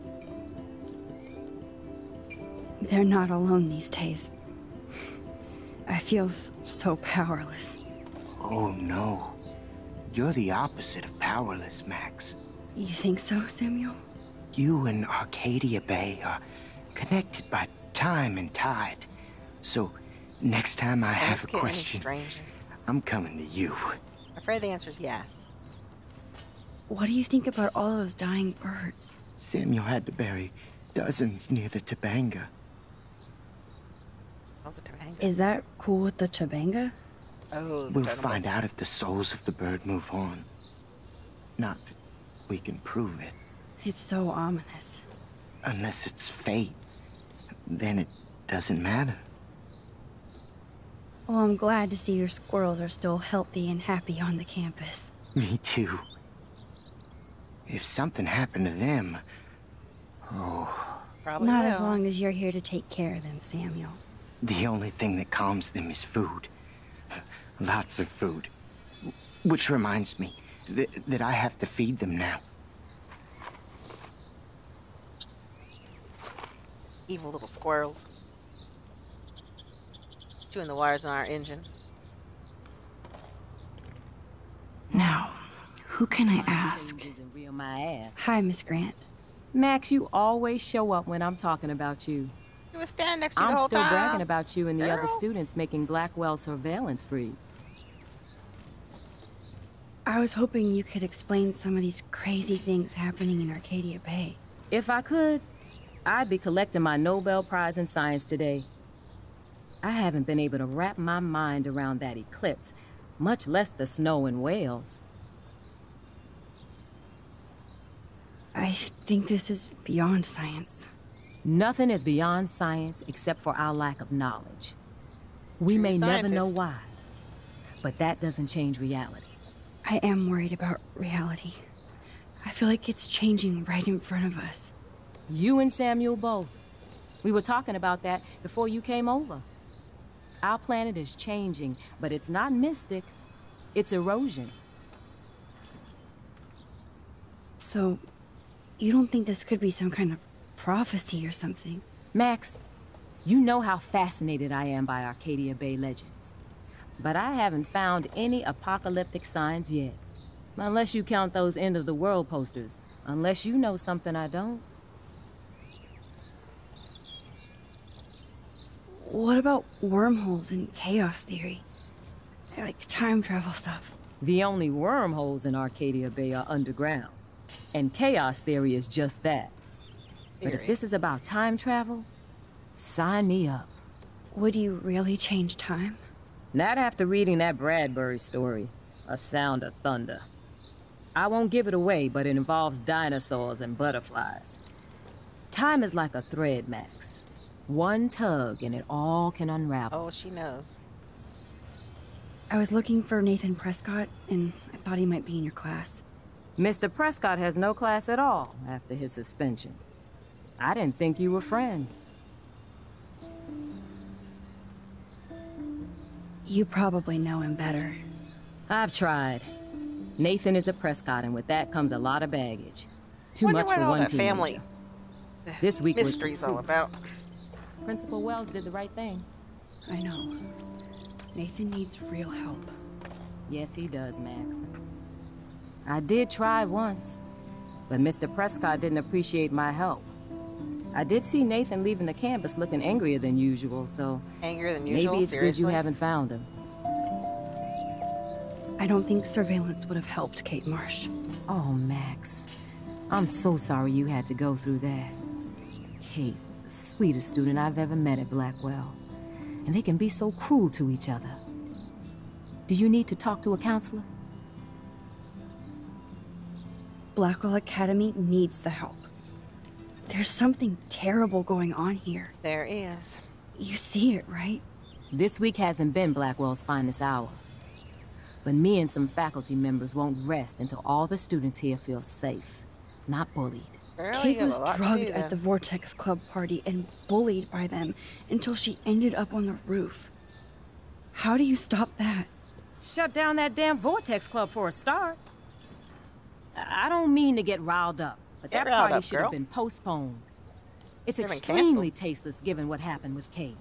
They're not alone these days. I feel s so powerless. Oh no. You're the opposite of powerless, Max. You think so, Samuel? You and Arcadia Bay are connected by time and tide. So, next time I have a Let's get any question, stranger. I'm coming to you. I'm afraid the answer is yes. What do you think about all those dying birds? Samuel had to bury dozens near the Tabanga. How's the Tabanga? Is that cool with the Tabanga? Oh, the We'll totem find pole. out if the souls of the bird move on. Not that we can prove it. It's so ominous. Unless it's fate. Then it doesn't matter. Well, I'm glad to see your squirrels are still healthy and happy on the campus. Me too. If something happened to them... Oh... Probably Not will. as long as you're here to take care of them, Samuel. The only thing that calms them is food. Lots of food. Which reminds me th that I have to feed them now. Evil little squirrels. Chewing the wires on our engine. Now, who can I ask? Reel my ass. Hi, Miss Grant. Max, you always show up when I'm talking about you. He was standing next to you the I'm whole still time. bragging about you and the other Girl. students making Blackwell surveillance free. I was hoping you could explain some of these crazy things happening in Arcadia Bay. If I could, I'd be collecting my Nobel Prize in Science today. I haven't been able to wrap my mind around that eclipse, much less the snow in Wales. I think this is beyond science. Nothing is beyond science except for our lack of knowledge. We True may never know scientist. why, but that doesn't change reality. I am worried about reality. I feel like it's changing right in front of us. You and Samuel both. We were talking about that before you came over. Our planet is changing, but it's not mystic. It's erosion. So, you don't think this could be some kind of prophecy or something? Max, you know how fascinated I am by Arcadia Bay legends. But I haven't found any apocalyptic signs yet. Unless you count those end-of-the-world posters. Unless you know something I don't. What about wormholes and chaos theory? Like time travel stuff. The only wormholes in Arcadia Bay are underground. And chaos theory is just that. But if this is about time travel, sign me up. Would you really change time? Not after reading that Bradbury story, A Sound of Thunder. I won't give it away, but it involves dinosaurs and butterflies. Time is like a thread, Max. One tug and it all can unravel. Oh, she knows. I was looking for Nathan Prescott, and I thought he might be in your class. Mister Prescott has no class at all after his suspension. I didn't think you were friends. You probably know him better. I've tried. Nathan is a Prescott, and with that comes a lot of baggage. Too Wonder much what for all one that teenager. family This week mystery's was... all about. Principal Wells did the right thing. I know. Nathan needs real help. Yes, he does, Max. I did try once, but Mister Prescott didn't appreciate my help. I did see Nathan leaving the campus looking angrier than usual, so... Angrier than usual? Maybe it's Seriously? good you haven't found him. I don't think surveillance would have helped Kate Marsh. Oh, Max. I'm so sorry you had to go through that. Kate was the sweetest student I've ever met at Blackwell. And they can be so cruel to each other. Do you need to talk to a counselor? Blackwell Academy needs the help. There's something terrible going on here. There is. You see it, right? This week hasn't been Blackwell's finest hour. But me and some faculty members won't rest until all the students here feel safe, not bullied. Girl, Kate you have was a lot to drugged do at then. the Vortex Club party and bullied by them until she ended up on the roof. How do you stop that? Shut down that damn Vortex Club for a start. I I don't mean to get riled up, but Get that riled party up, should girl. have been postponed. It's Should've been extremely canceled. tasteless given what happened with Kate.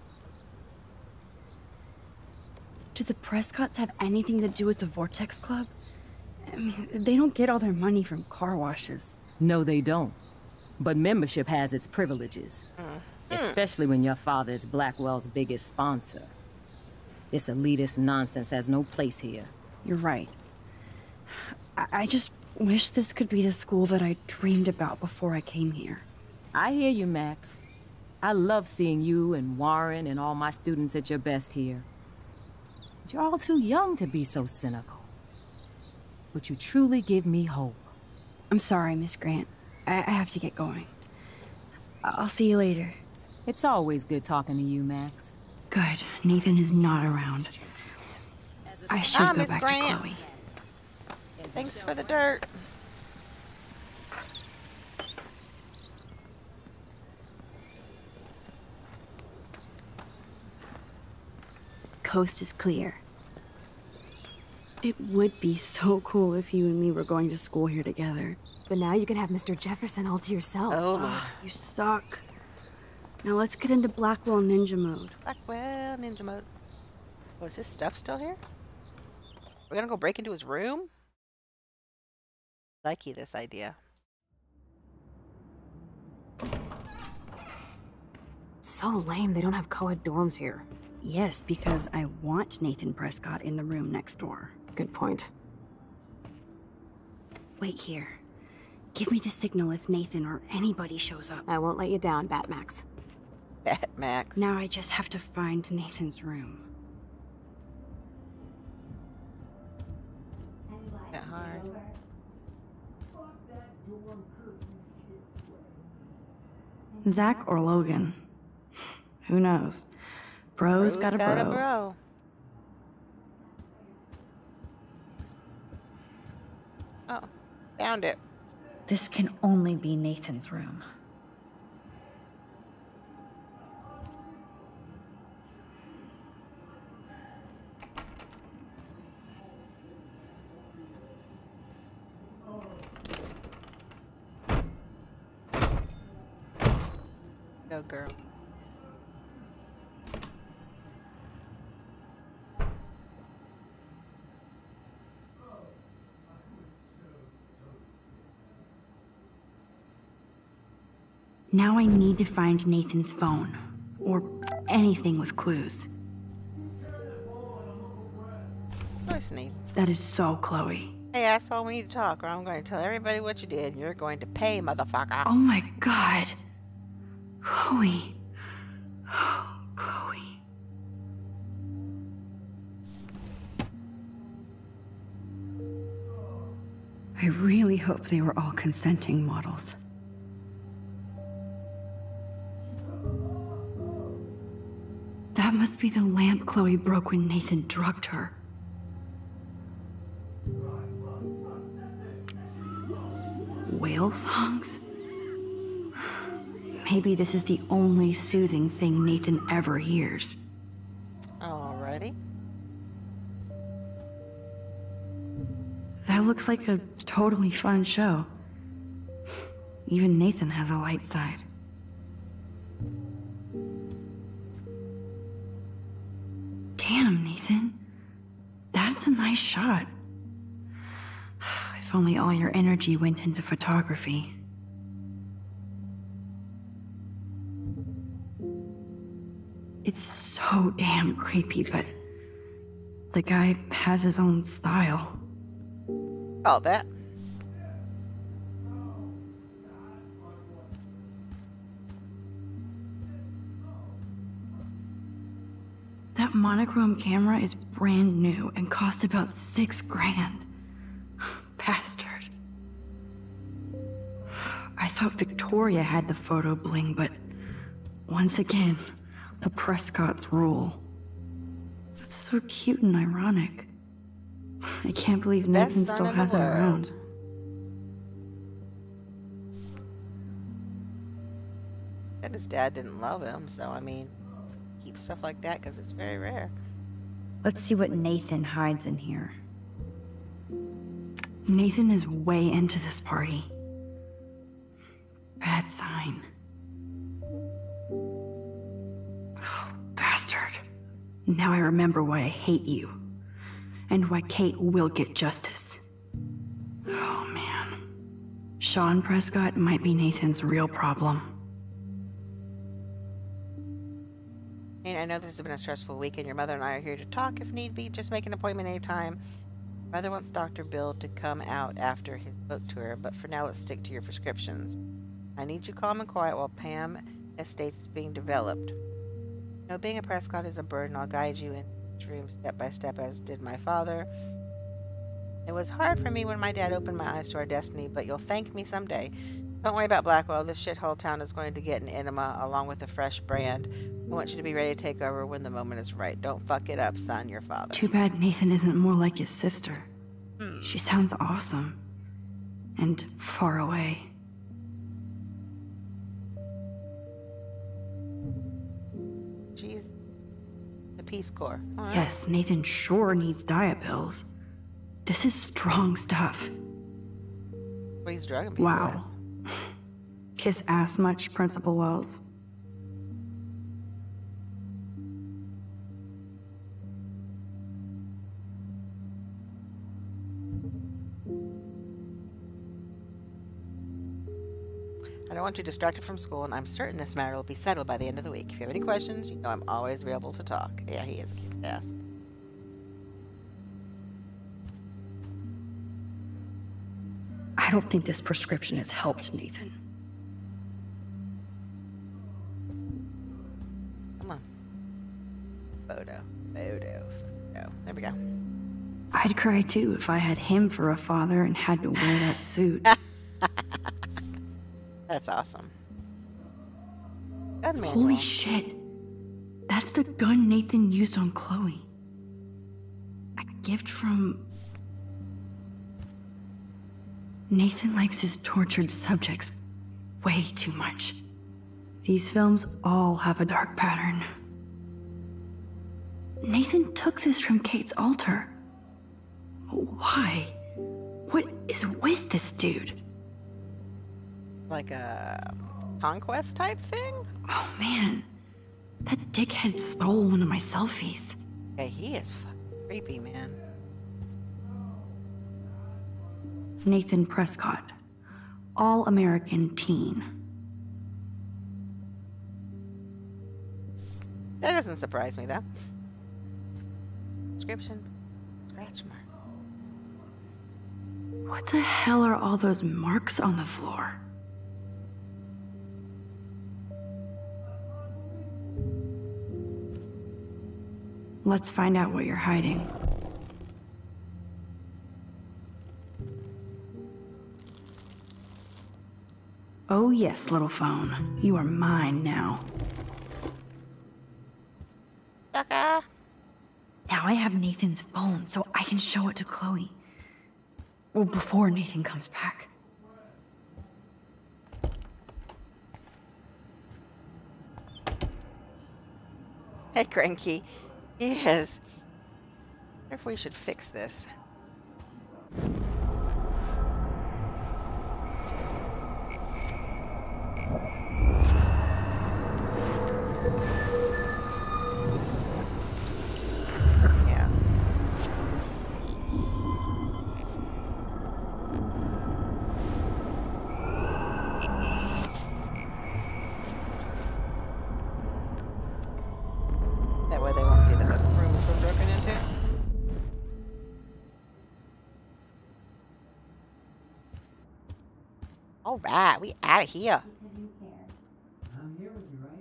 Do the Prescotts have anything to do with the Vortex Club? I mean, they don't get all their money from car washes. No, they don't. But membership has its privileges. Especially when your father is Blackwell's biggest sponsor. This elitist nonsense has no place here. You're right. I, I just wish this could be the school that I dreamed about before I came here. I hear you, Max. I love seeing you and Warren and all my students at your best here. But you're all too young to be so cynical. But you truly give me hope. I'm sorry, Miss Grant. I, I have to get going. I'll see you later. It's always good talking to you, Max. Good. Nathan is not around. I should Ah, go Miss back Grant. to Chloe. Thanks for the dirt. Coast is clear. It would be so cool if you and me were going to school here together. But now you can have Mister Jefferson all to yourself. Oh, Lord. You suck. Now let's get into Blackwell Ninja mode. Blackwell Ninja mode. Oh, is his stuff still here? We're gonna go break into his room? Likey this idea. It's so lame they don't have co-ed dorms here. Yes, because I want Nathan Prescott in the room next door. Good point. Wait here. Give me the signal if Nathan or anybody shows up. I won't let you down, Batmax. Batmax. Now I just have to find Nathan's room. That hard. Zach or Logan? Who knows? Bro's Bro's got a got bro. a bro. Oh, found it. This can only be Nathan's room. Go, girl. Now I need to find Nathan's phone. Or anything with clues. Nice name. That is so Chloe. Hey, asshole, we need to talk, or I'm going to tell everybody what you did, and you're going to pay, motherfucker. Oh my god. Chloe. Oh, Chloe. I really hope they were all consenting models. That must be the lamp Chloe broke when Nathan drugged her. Whale songs? Maybe this is the only soothing thing Nathan ever hears. Alrighty. That looks like a totally fun show. Even Nathan has a light side. Damn, Nathan. That's a nice shot. If only all your energy went into photography. It's so damn creepy, but the guy has his own style. All that. That monochrome camera is brand new and cost about six grand. Bastard. I thought Victoria had the photo bling, but once again, the Prescotts rule. That's so cute and ironic. I can't believe Best Nathan son still in the has it world. around. And his dad didn't love him, so I mean, keep stuff like that because it's very rare. Let's see what Nathan hides in here. Nathan is way into this party. Bad sign. Oh, bastard. Now I remember why I hate you. And why Kate will get justice. Oh, man. Sean Prescott might be Nathan's real problem. And I know this has been a stressful week, and your mother and I are here to talk if need be. Just make an appointment anytime. Mother wants Doctor Bill to come out after his book tour, but for now, let's stick to your prescriptions. I need you calm and quiet while Pam Estates is being developed. You know, being a Prescott is a burden. I'll guide you in each room step by step, as did my father. It was hard for me when my dad opened my eyes to our destiny, but you'll thank me someday. Don't worry about Blackwell. This shithole town is going to get an enema along with a fresh brand. I want you to be ready to take over when the moment is right. Don't fuck it up, son, your father. Too bad Nathan isn't more like his sister. Hmm. She sounds awesome. And far away. She's the Peace Corps. All right. Yes, Nathan sure needs diet pills. This is strong stuff. What he's drugging people Wow. Kiss ass much, Principal Wells? I don't want you distracted from school, and I'm certain this matter will be settled by the end of the week. If you have any questions, you know I'm always available to talk. Yeah, he is a cute ass. I don't think this prescription has helped Nathan. Come on. Photo, photo, photo. There we go. I'd cry too if I had him for a father and had to wear that suit. That's awesome. Gun manual. Holy shit. That's the gun Nathan used on Chloe. A gift from... Nathan likes his tortured subjects way too much. These films all have a dark pattern. Nathan took this from Kate's altar. Why? What is with this dude? Like a conquest type thing? Oh man, that dickhead stole one of my selfies. Yeah, he is fucking creepy, man. Nathan Prescott, all-American teen. That doesn't surprise me, though. Description. Scratch mark. What the hell are all those marks on the floor? Let's find out what you're hiding. Oh yes, little phone. You are mine now. Sucker. Now I have Nathan's phone, so I can show it to Chloe. Well, before Nathan comes back. Hey, Cranky. He is. I wonder if we should fix this. Yeah. That way they won't see that the room has been broken into. All right, we out of here. I'm here with you, right?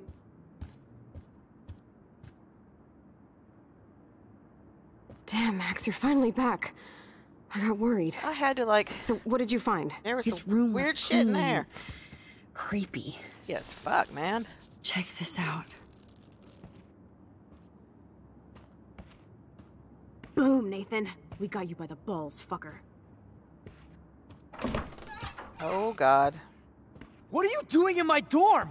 Damn, Max, you're finally back. I got worried. I had to like. So, what did you find? There was His some room was weird shit in clean. there. Creepy. Yes, fuck, man. Check this out. Boom, Nathan. We got you by the balls, fucker. Oh God. What are you doing in my dorm?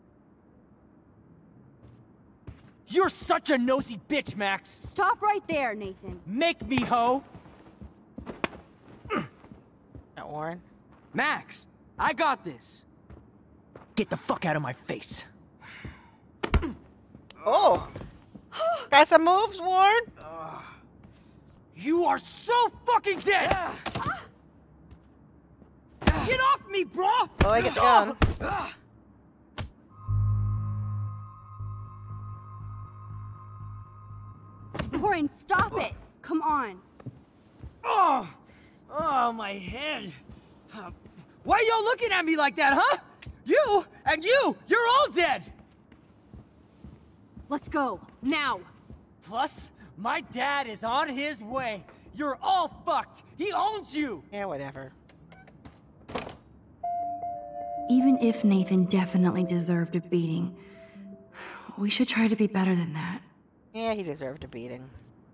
You're such a nosy bitch, Max. Stop right there, Nathan. Make me, ho. Not Warren. Max, I got this. Get the fuck out of my face. Oh. Got some moves, Warren. You are so fucking dead! Get off me, bro! Oh, I get the gun. Warren, stop it! Come on. Oh! Oh, my head. Uh, Why are y'all looking at me like that, huh? You and you, you're all dead! Let's go. Now. Plus, my dad is on his way. You're all fucked. He owns you. Yeah, whatever. Even if Nathan definitely deserved a beating, we should try to be better than that. Yeah, he deserved a beating.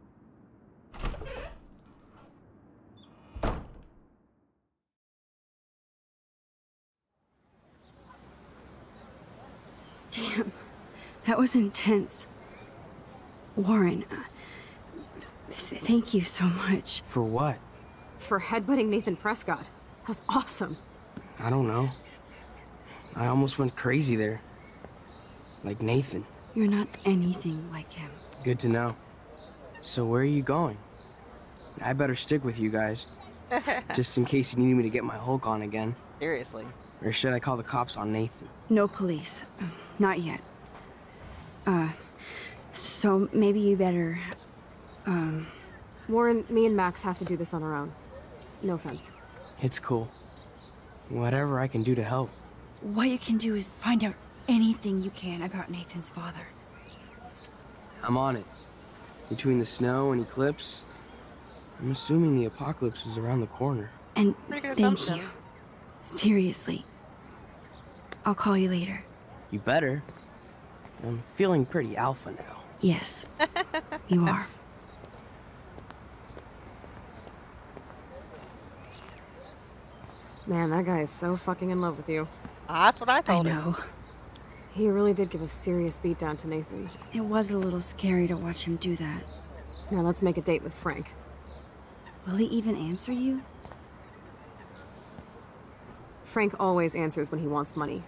Damn, that was intense. Warren, uh, th thank you so much. For what? For headbutting Nathan Prescott. That was awesome. I don't know. I almost went crazy there. Like Nathan. You're not anything like him. Good to know. So where are you going? I better stick with you guys. Just in case you need me to get my Hulk on again. Seriously. Or should I call the cops on Nathan? No police. Not yet. Uh, so maybe you better, um... Warren, me and Max have to do this on our own. No offense. It's cool. Whatever I can do to help. What you can do is find out anything you can about Nathan's father. I'm on it. Between the snow and eclipse, I'm assuming the apocalypse is around the corner. And Pretty good thank assumption. you. Seriously. I'll call you later. You better. I'm feeling pretty alpha now. Yes, you are. Man, that guy is so fucking in love with you. That's what I I told him. know. He really did give a serious beatdown to Nathan. It was a little scary to watch him do that. Now let's make a date with Frank. Will he even answer you? Frank always answers when he wants money.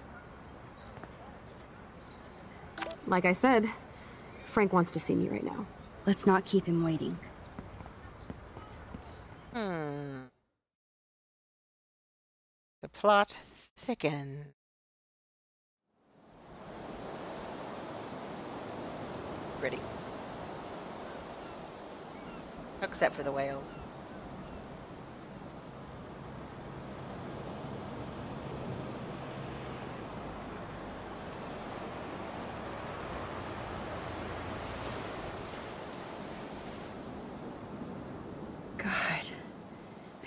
Like I said, Frank wants to see me right now. Let's not keep him waiting. Hmm. The plot thickens. Pretty. Except for the whales.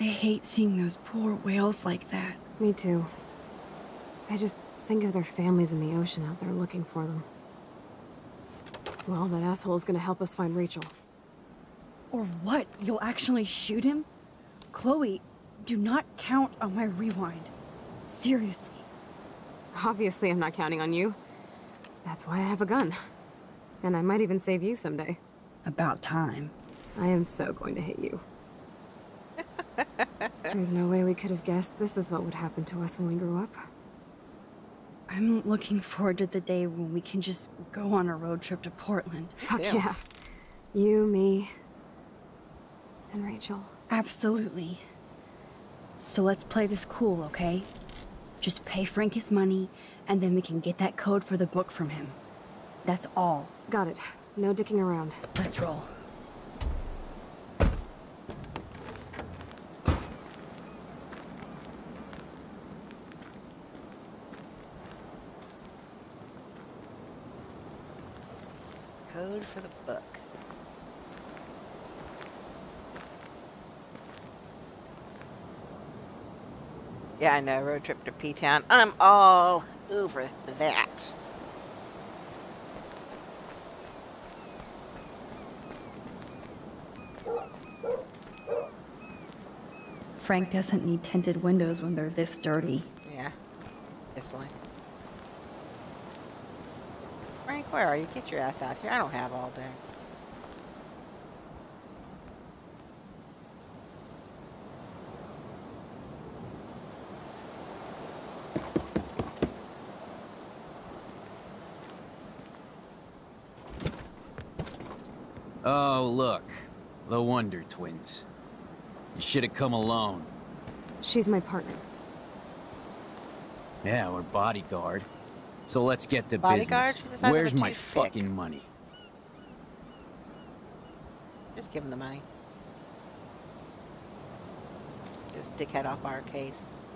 hate seeing those poor whales like that. Me too. I just think of their families in the ocean out there looking for them. Well, that asshole is gonna help us find Rachel. Or what? You'll actually shoot him? Chloe, do not count on my rewind. Seriously. Obviously, I'm not counting on you. That's why I have a gun. And I might even save you someday. About time. I am so going to hit you. There's no way we could have guessed this is what would happen to us when we grew up. I'm looking forward to the day when we can just go on a road trip to Portland. Fuck yeah. yeah. You, me, and Rachel. Absolutely. So let's play this cool, okay? Just pay Frank his money, and then we can get that code for the book from him. That's all. Got it. No dicking around. Let's roll. Code for the book. Yeah, I know. Road trip to P-Town. I'm all over that. Frank doesn't need tinted windows when they're this dirty. Yeah, obviously. Frank, where are you? Get your ass out here. I don't have all day. Oh, look. The Wonder Twins. You should have come alone. She's my partner. Yeah, we're bodyguard. So let's get to Bodyguard? business. She's the size Where's of a my toothpick. fucking money? Just give him the money. Get his dickhead off our case.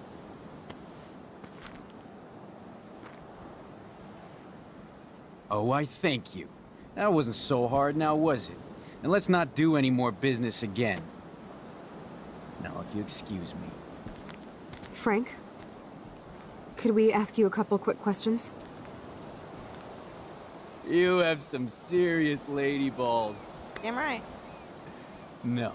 Oh, I thank you. That wasn't so hard now, was it? And let's not do any more business again. Now, if you excuse me. Frank? Could we ask you a couple quick questions? You have some serious lady balls. Damn right. No.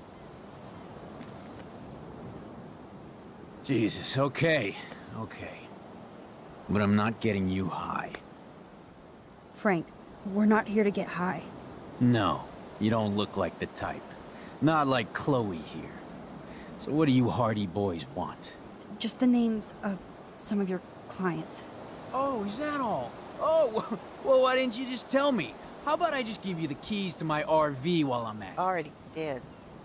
Jesus, okay. Okay. But I'm not getting you high. Frank, we're not here to get high. No, you don't look like the type. Not like Chloe here. So what do you hardy boys want? Just the names of some of your clients. Oh, is that all? Oh, well, why didn't you just tell me? How about I just give you the keys to my R V while I'm at it? Already did.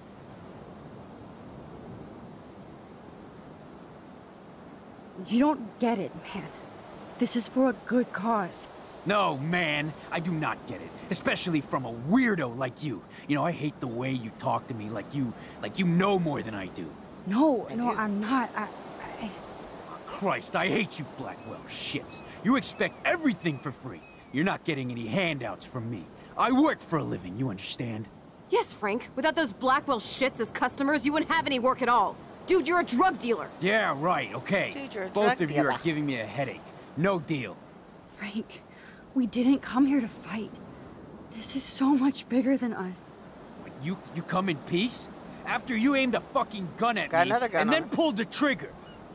You don't get it, man. This is for a good cause. No, man, I do not get it. Especially from a weirdo like you. You know, I hate the way you talk to me like you, like you know more than I do. No, I no, do. I'm not. I, I... Christ, I hate you Blackwell shits. You expect everything for free. You're not getting any handouts from me. I work for a living, you understand? Yes, Frank. Without those Blackwell shits as customers, you wouldn't have any work at all. Dude, you're a drug dealer. Yeah, right, okay. Dude, you're a Both drug of you dealer. are giving me a headache. No deal. Frank, we didn't come here to fight. This is so much bigger than us. What, you, you come in peace? After you aimed a fucking gun She's at got me another gun and on then her. pulled the trigger.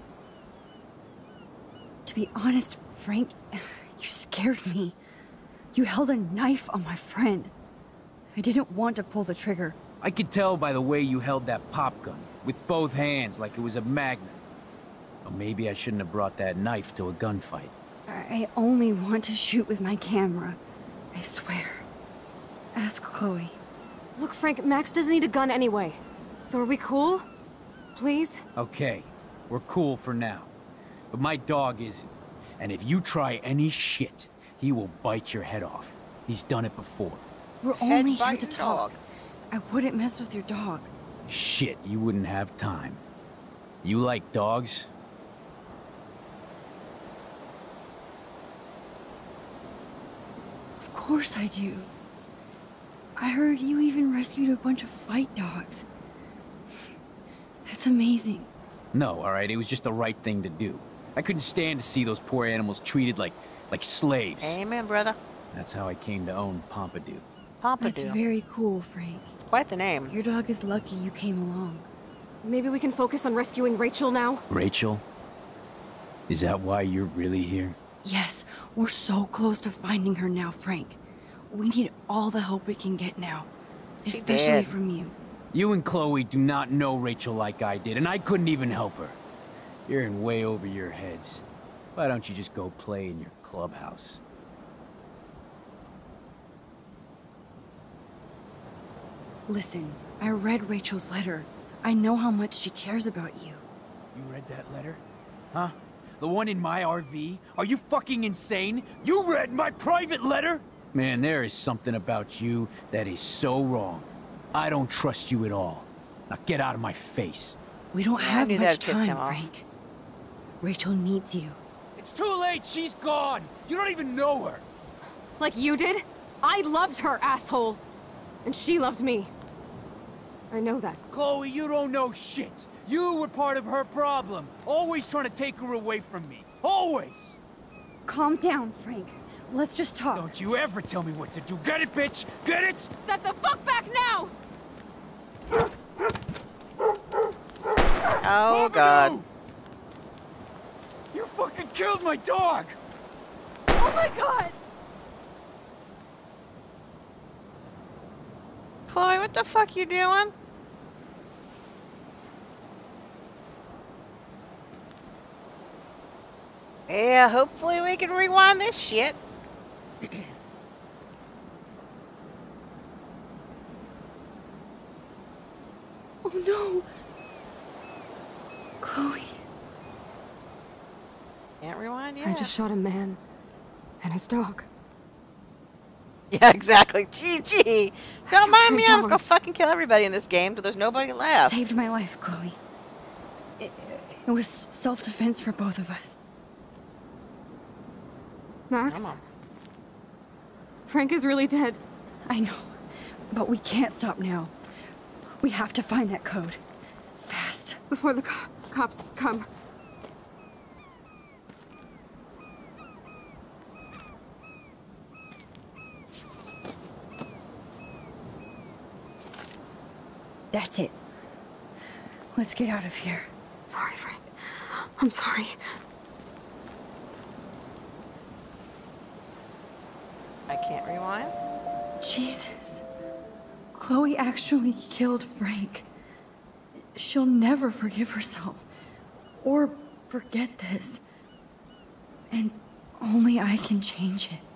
To be honest, Frank, you scared me. You held a knife on my friend. I didn't want to pull the trigger. I could tell by the way you held that pop gun, with both hands like it was a magnet. Or maybe I shouldn't have brought that knife to a gunfight. I only want to shoot with my camera. I swear. Ask Chloe. Look, Frank, Max doesn't need a gun anyway. So are we cool? Please? Okay, we're cool for now. But my dog isn't. And if you try any shit, he will bite your head off. He's done it before. We're Head only here bite to your talk. dog. I wouldn't mess with your dog. Shit, you wouldn't have time. You like dogs? Of course I do. I heard you even rescued a bunch of fight dogs. That's amazing. No, all right, it was just the right thing to do. I couldn't stand to see those poor animals treated like, like slaves. Amen, brother. That's how I came to own Pompidou. That's Pompidou. very cool, Frank. It's quite the name. Your dog is lucky you came along. Maybe we can focus on rescuing Rachel now? Rachel? Is that why you're really here? Yes, we're so close to finding her now, Frank. We need all the help we can get now. She Especially did. from you. You and Chloe do not know Rachel like I did, and I couldn't even help her. You're in way over your heads. Why don't you just go play in your clubhouse? Listen, I read Rachel's letter. I know how much she cares about you. You read that letter? Huh? The one in my R V? Are you fucking insane? You read my private letter? Man, there is something about you that is so wrong. I don't trust you at all. Now get out of my face. We don't Yeah, I have knew much that'd piss him time, off. Frank. Rachel needs you. It's too late, she's gone. You don't even know her. Like you did? I loved her, asshole! And she loved me. I know that. Chloe, you don't know shit. You were part of her problem. Always trying to take her away from me. Always! Calm down, Frank. Let's just talk. Don't you ever tell me what to do. Get it, bitch? Get it? Step the fuck back now! Oh, God. You fucking killed my dog! Oh my God! Chloe, what the fuck you doing? Yeah, hopefully we can rewind this shit. Oh no! Chloe. Can't rewind yet. I just shot a man and his dog. Yeah, exactly. G G. Don't mind me. I'm just gonna dollars. fucking kill everybody in this game till there's nobody left. Saved my life, Chloe. It, it was self-defense for both of us. Max? Come on. Frank is really dead. I know, but we can't stop now. We have to find that code. Fast. Before the co cops come. That's it. Let's get out of here. Sorry, Frank. I'm sorry. I can't rewind. Jesus. Chloe actually killed Frank. She'll never forgive herself. Or forget this. And only I can change it.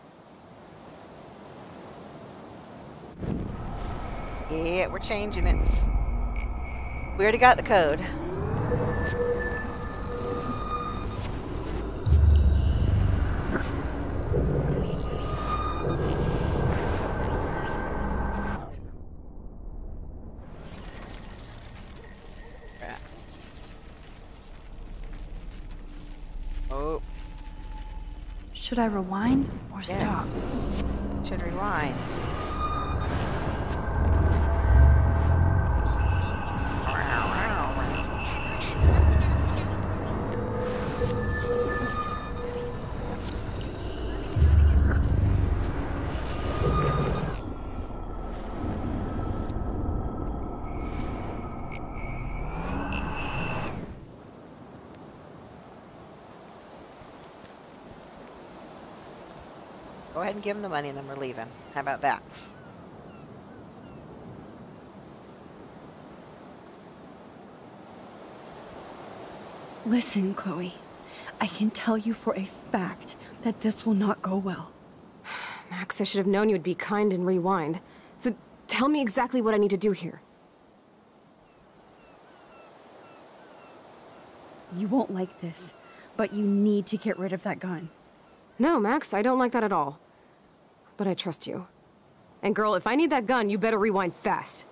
Yeah, we're changing it. We already got the code. Oh. Should I rewind or stop? Yes. Should rewind. Go ahead and give them the money and then we're leaving. How about that? Listen, Chloe. I can tell you for a fact that this will not go well. Max, I should have known you would be kind and rewind. So tell me exactly what I need to do here. You won't like this, but you need to get rid of that gun. No, Max, I don't like that at all. But I trust you. And girl, if I need that gun, you better rewind fast.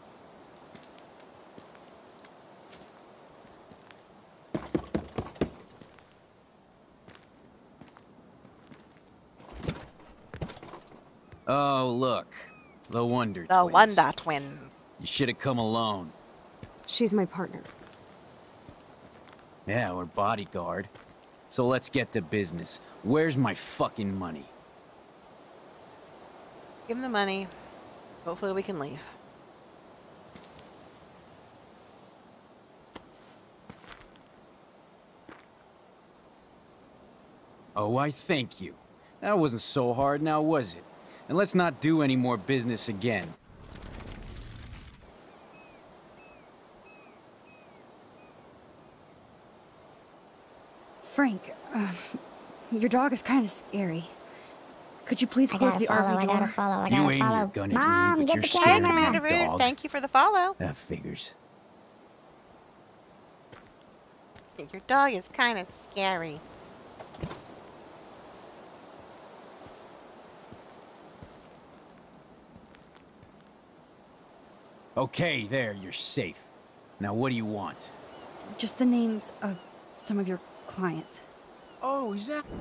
Oh, look. The Wonder The Twins. Wonder Twins. You should have come alone. She's my partner. Yeah, or bodyguard. So let's get to business. Where's my fucking money? Give him the money. Hopefully we can leave. Oh, I thank you. That wasn't so hard now, was it? And let's not do any more business again. Frank, uh, your dog is kind of scary. Could you please I close gotta the follow, R V I door? gotta follow, I You gotta aim follow. your gun at Mom, me, but get you're the scared Hey, of camera. me, Commander Rude. dog. Thank you for the follow. That figures. I think your dog is kind of scary. Okay, there, you're safe. Now what do you want? Just the names of some of your clients. Oh, is that...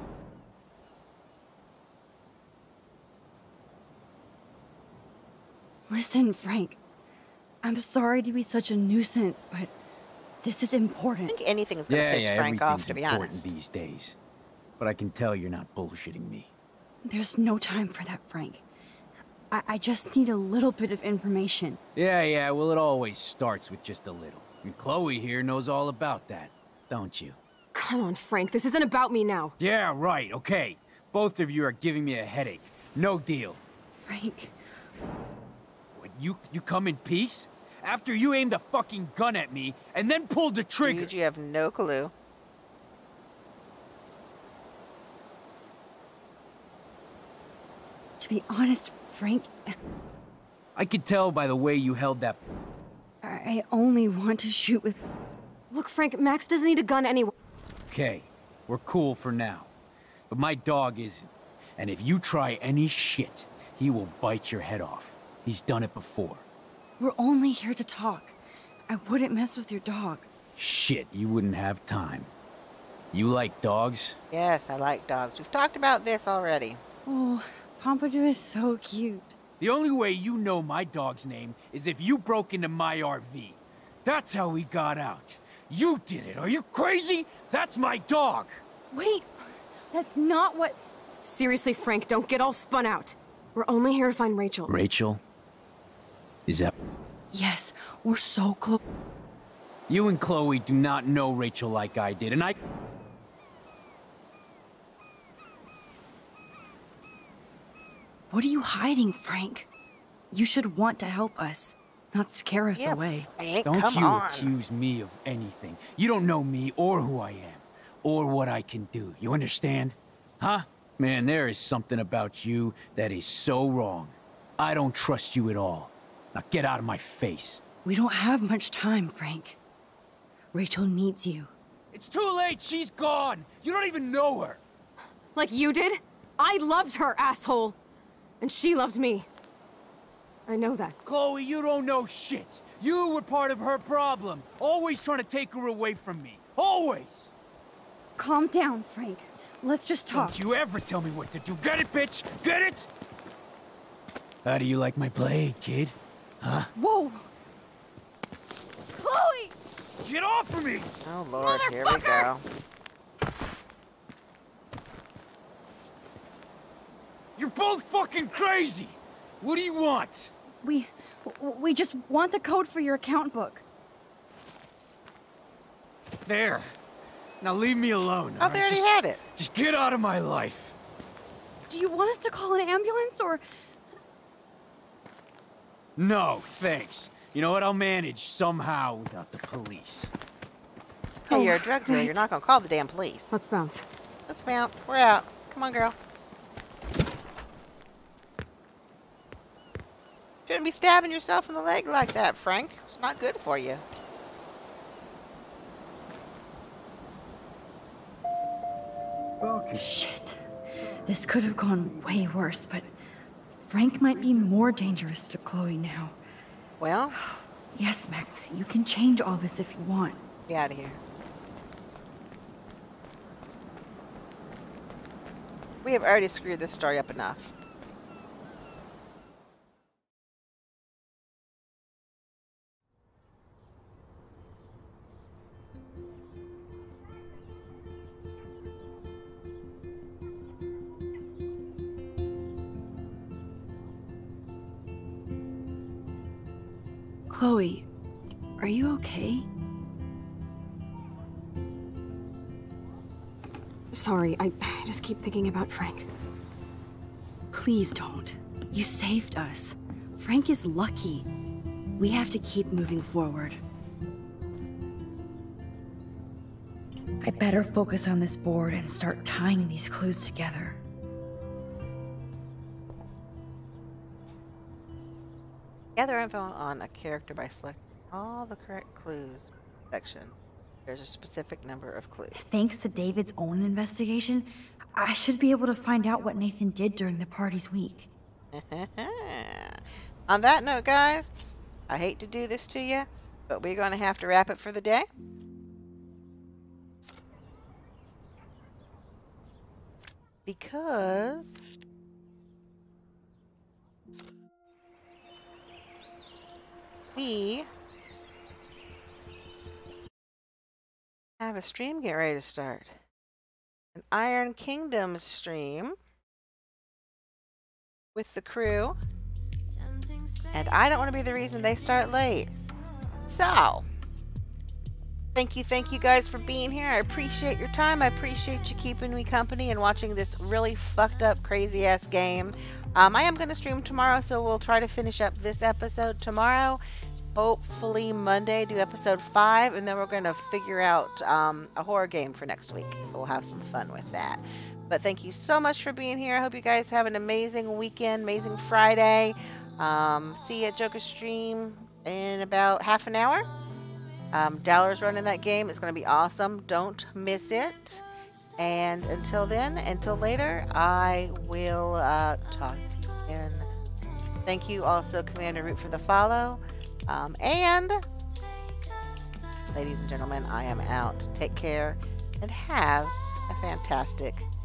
Listen, Frank. I'm sorry to be such a nuisance, but this is I important. think anything's gonna Yeah, piss yeah, Frank off, everything's to be important honest. these days. But I can tell you're not bullshitting me. There's no time for that, Frank. I, I just need a little bit of information. Yeah, yeah, well, it always starts with just a little. And Chloe here knows all about that, don't you? Come on, Frank. This isn't about me now. Yeah, right, okay. Both of you are giving me a headache. No deal. Frank. What, you, you come in peace? After you aimed a fucking gun at me, and then pulled the trigger. Dude, you have no clue. To be honest, Frank, I could tell by the way you held that... I only want to shoot with... Look, Frank, Max doesn't need a gun anyway. Okay, we're cool for now. But my dog isn't. And if you try any shit, he will bite your head off. He's done it before. We're only here to talk. I wouldn't mess with your dog. Shit, you wouldn't have time. You like dogs? Yes, I like dogs. We've talked about this already. Oh, Pompidou is so cute. The only way you know my dog's name is if you broke into my R V. That's how he got out. You did it. Are you crazy? That's my dog. Wait, that's not what... Seriously, Frank, don't get all spun out. We're only here to find Rachel. Rachel? Is that... Yes, we're so close. You and Chloe do not know Rachel like I did, and I... What are you hiding, Frank? You should want to help us, not scare us Yeah, away. Frank, Don't come you on. accuse me of anything. You don't know me or who I am, or what I can do. You understand? Huh? Man, there is something about you that is so wrong. I don't trust you at all. Now get out of my face. We don't have much time, Frank. Rachel needs you. It's too late. She's gone. You don't even know her. Like you did? I loved her, asshole. And she loved me. I know that. Chloe, you don't know shit. You were part of her problem. Always trying to take her away from me. Always. Calm down, Frank. Let's just talk. Don't you ever tell me what to do. Get it, bitch? Get it? How do you like my blade, kid? Huh? Whoa! Chloe! Get off of me! Oh, Lord, here we go. You're both fucking crazy! What do you want? We... we just want the code for your account book. There. Now leave me alone. Oh, all they right? already Just- had it. Just get out of my life. Do you want us to call an ambulance, or... No, thanks. You know what? I'll manage somehow without the police. Hey, you're a Oh, drug dealer. right. You're not gonna call the damn police. Let's bounce. Let's bounce. We're out. Come on, girl. Shouldn't be stabbing yourself in the leg like that, Frank. It's not good for you. Shit. This could have gone way worse, but Frank might be more dangerous to Chloe now. Well, Yes, Max, you can change all this if you want. be out of here. We have already screwed this story up enough. Chloe, are you okay? Sorry, I, I just keep thinking about Frank. Please don't. You saved us. Frank is lucky. We have to keep moving forward. I better focus on this board and start tying these clues together. Gather info on a character by selecting all the correct clues section. There's a specific number of clues. Thanks to David's own investigation, I should be able to find out what Nathan did during the party's week. On that note, guys, I hate to do this to you, but we're going to have to wrap it for the day. Because we have a stream get ready to start. An Iron Kingdom stream with the crew. And I don't want to be the reason they start late. So, thank you, thank you guys for being here. I appreciate your time. I appreciate you keeping me company and watching this really fucked up, crazy ass game. Um, I am going to stream tomorrow, so we'll try to finish up this episode tomorrow. Hopefully Monday do episode five, and then we're going to figure out um, a horror game for next week. So we'll have some fun with that. But thank you so much for being here. I hope you guys have an amazing weekend, amazing Friday. Um, see you at Joker Stream in about half an hour. Um, Dallar's running that game. It's going to be awesome. Don't miss it. And until then, until later, I will uh, talk to you again. Thank you also, Commander Root, for the follow. Um, and, ladies and gentlemen, I am out. Take care and have a fantastic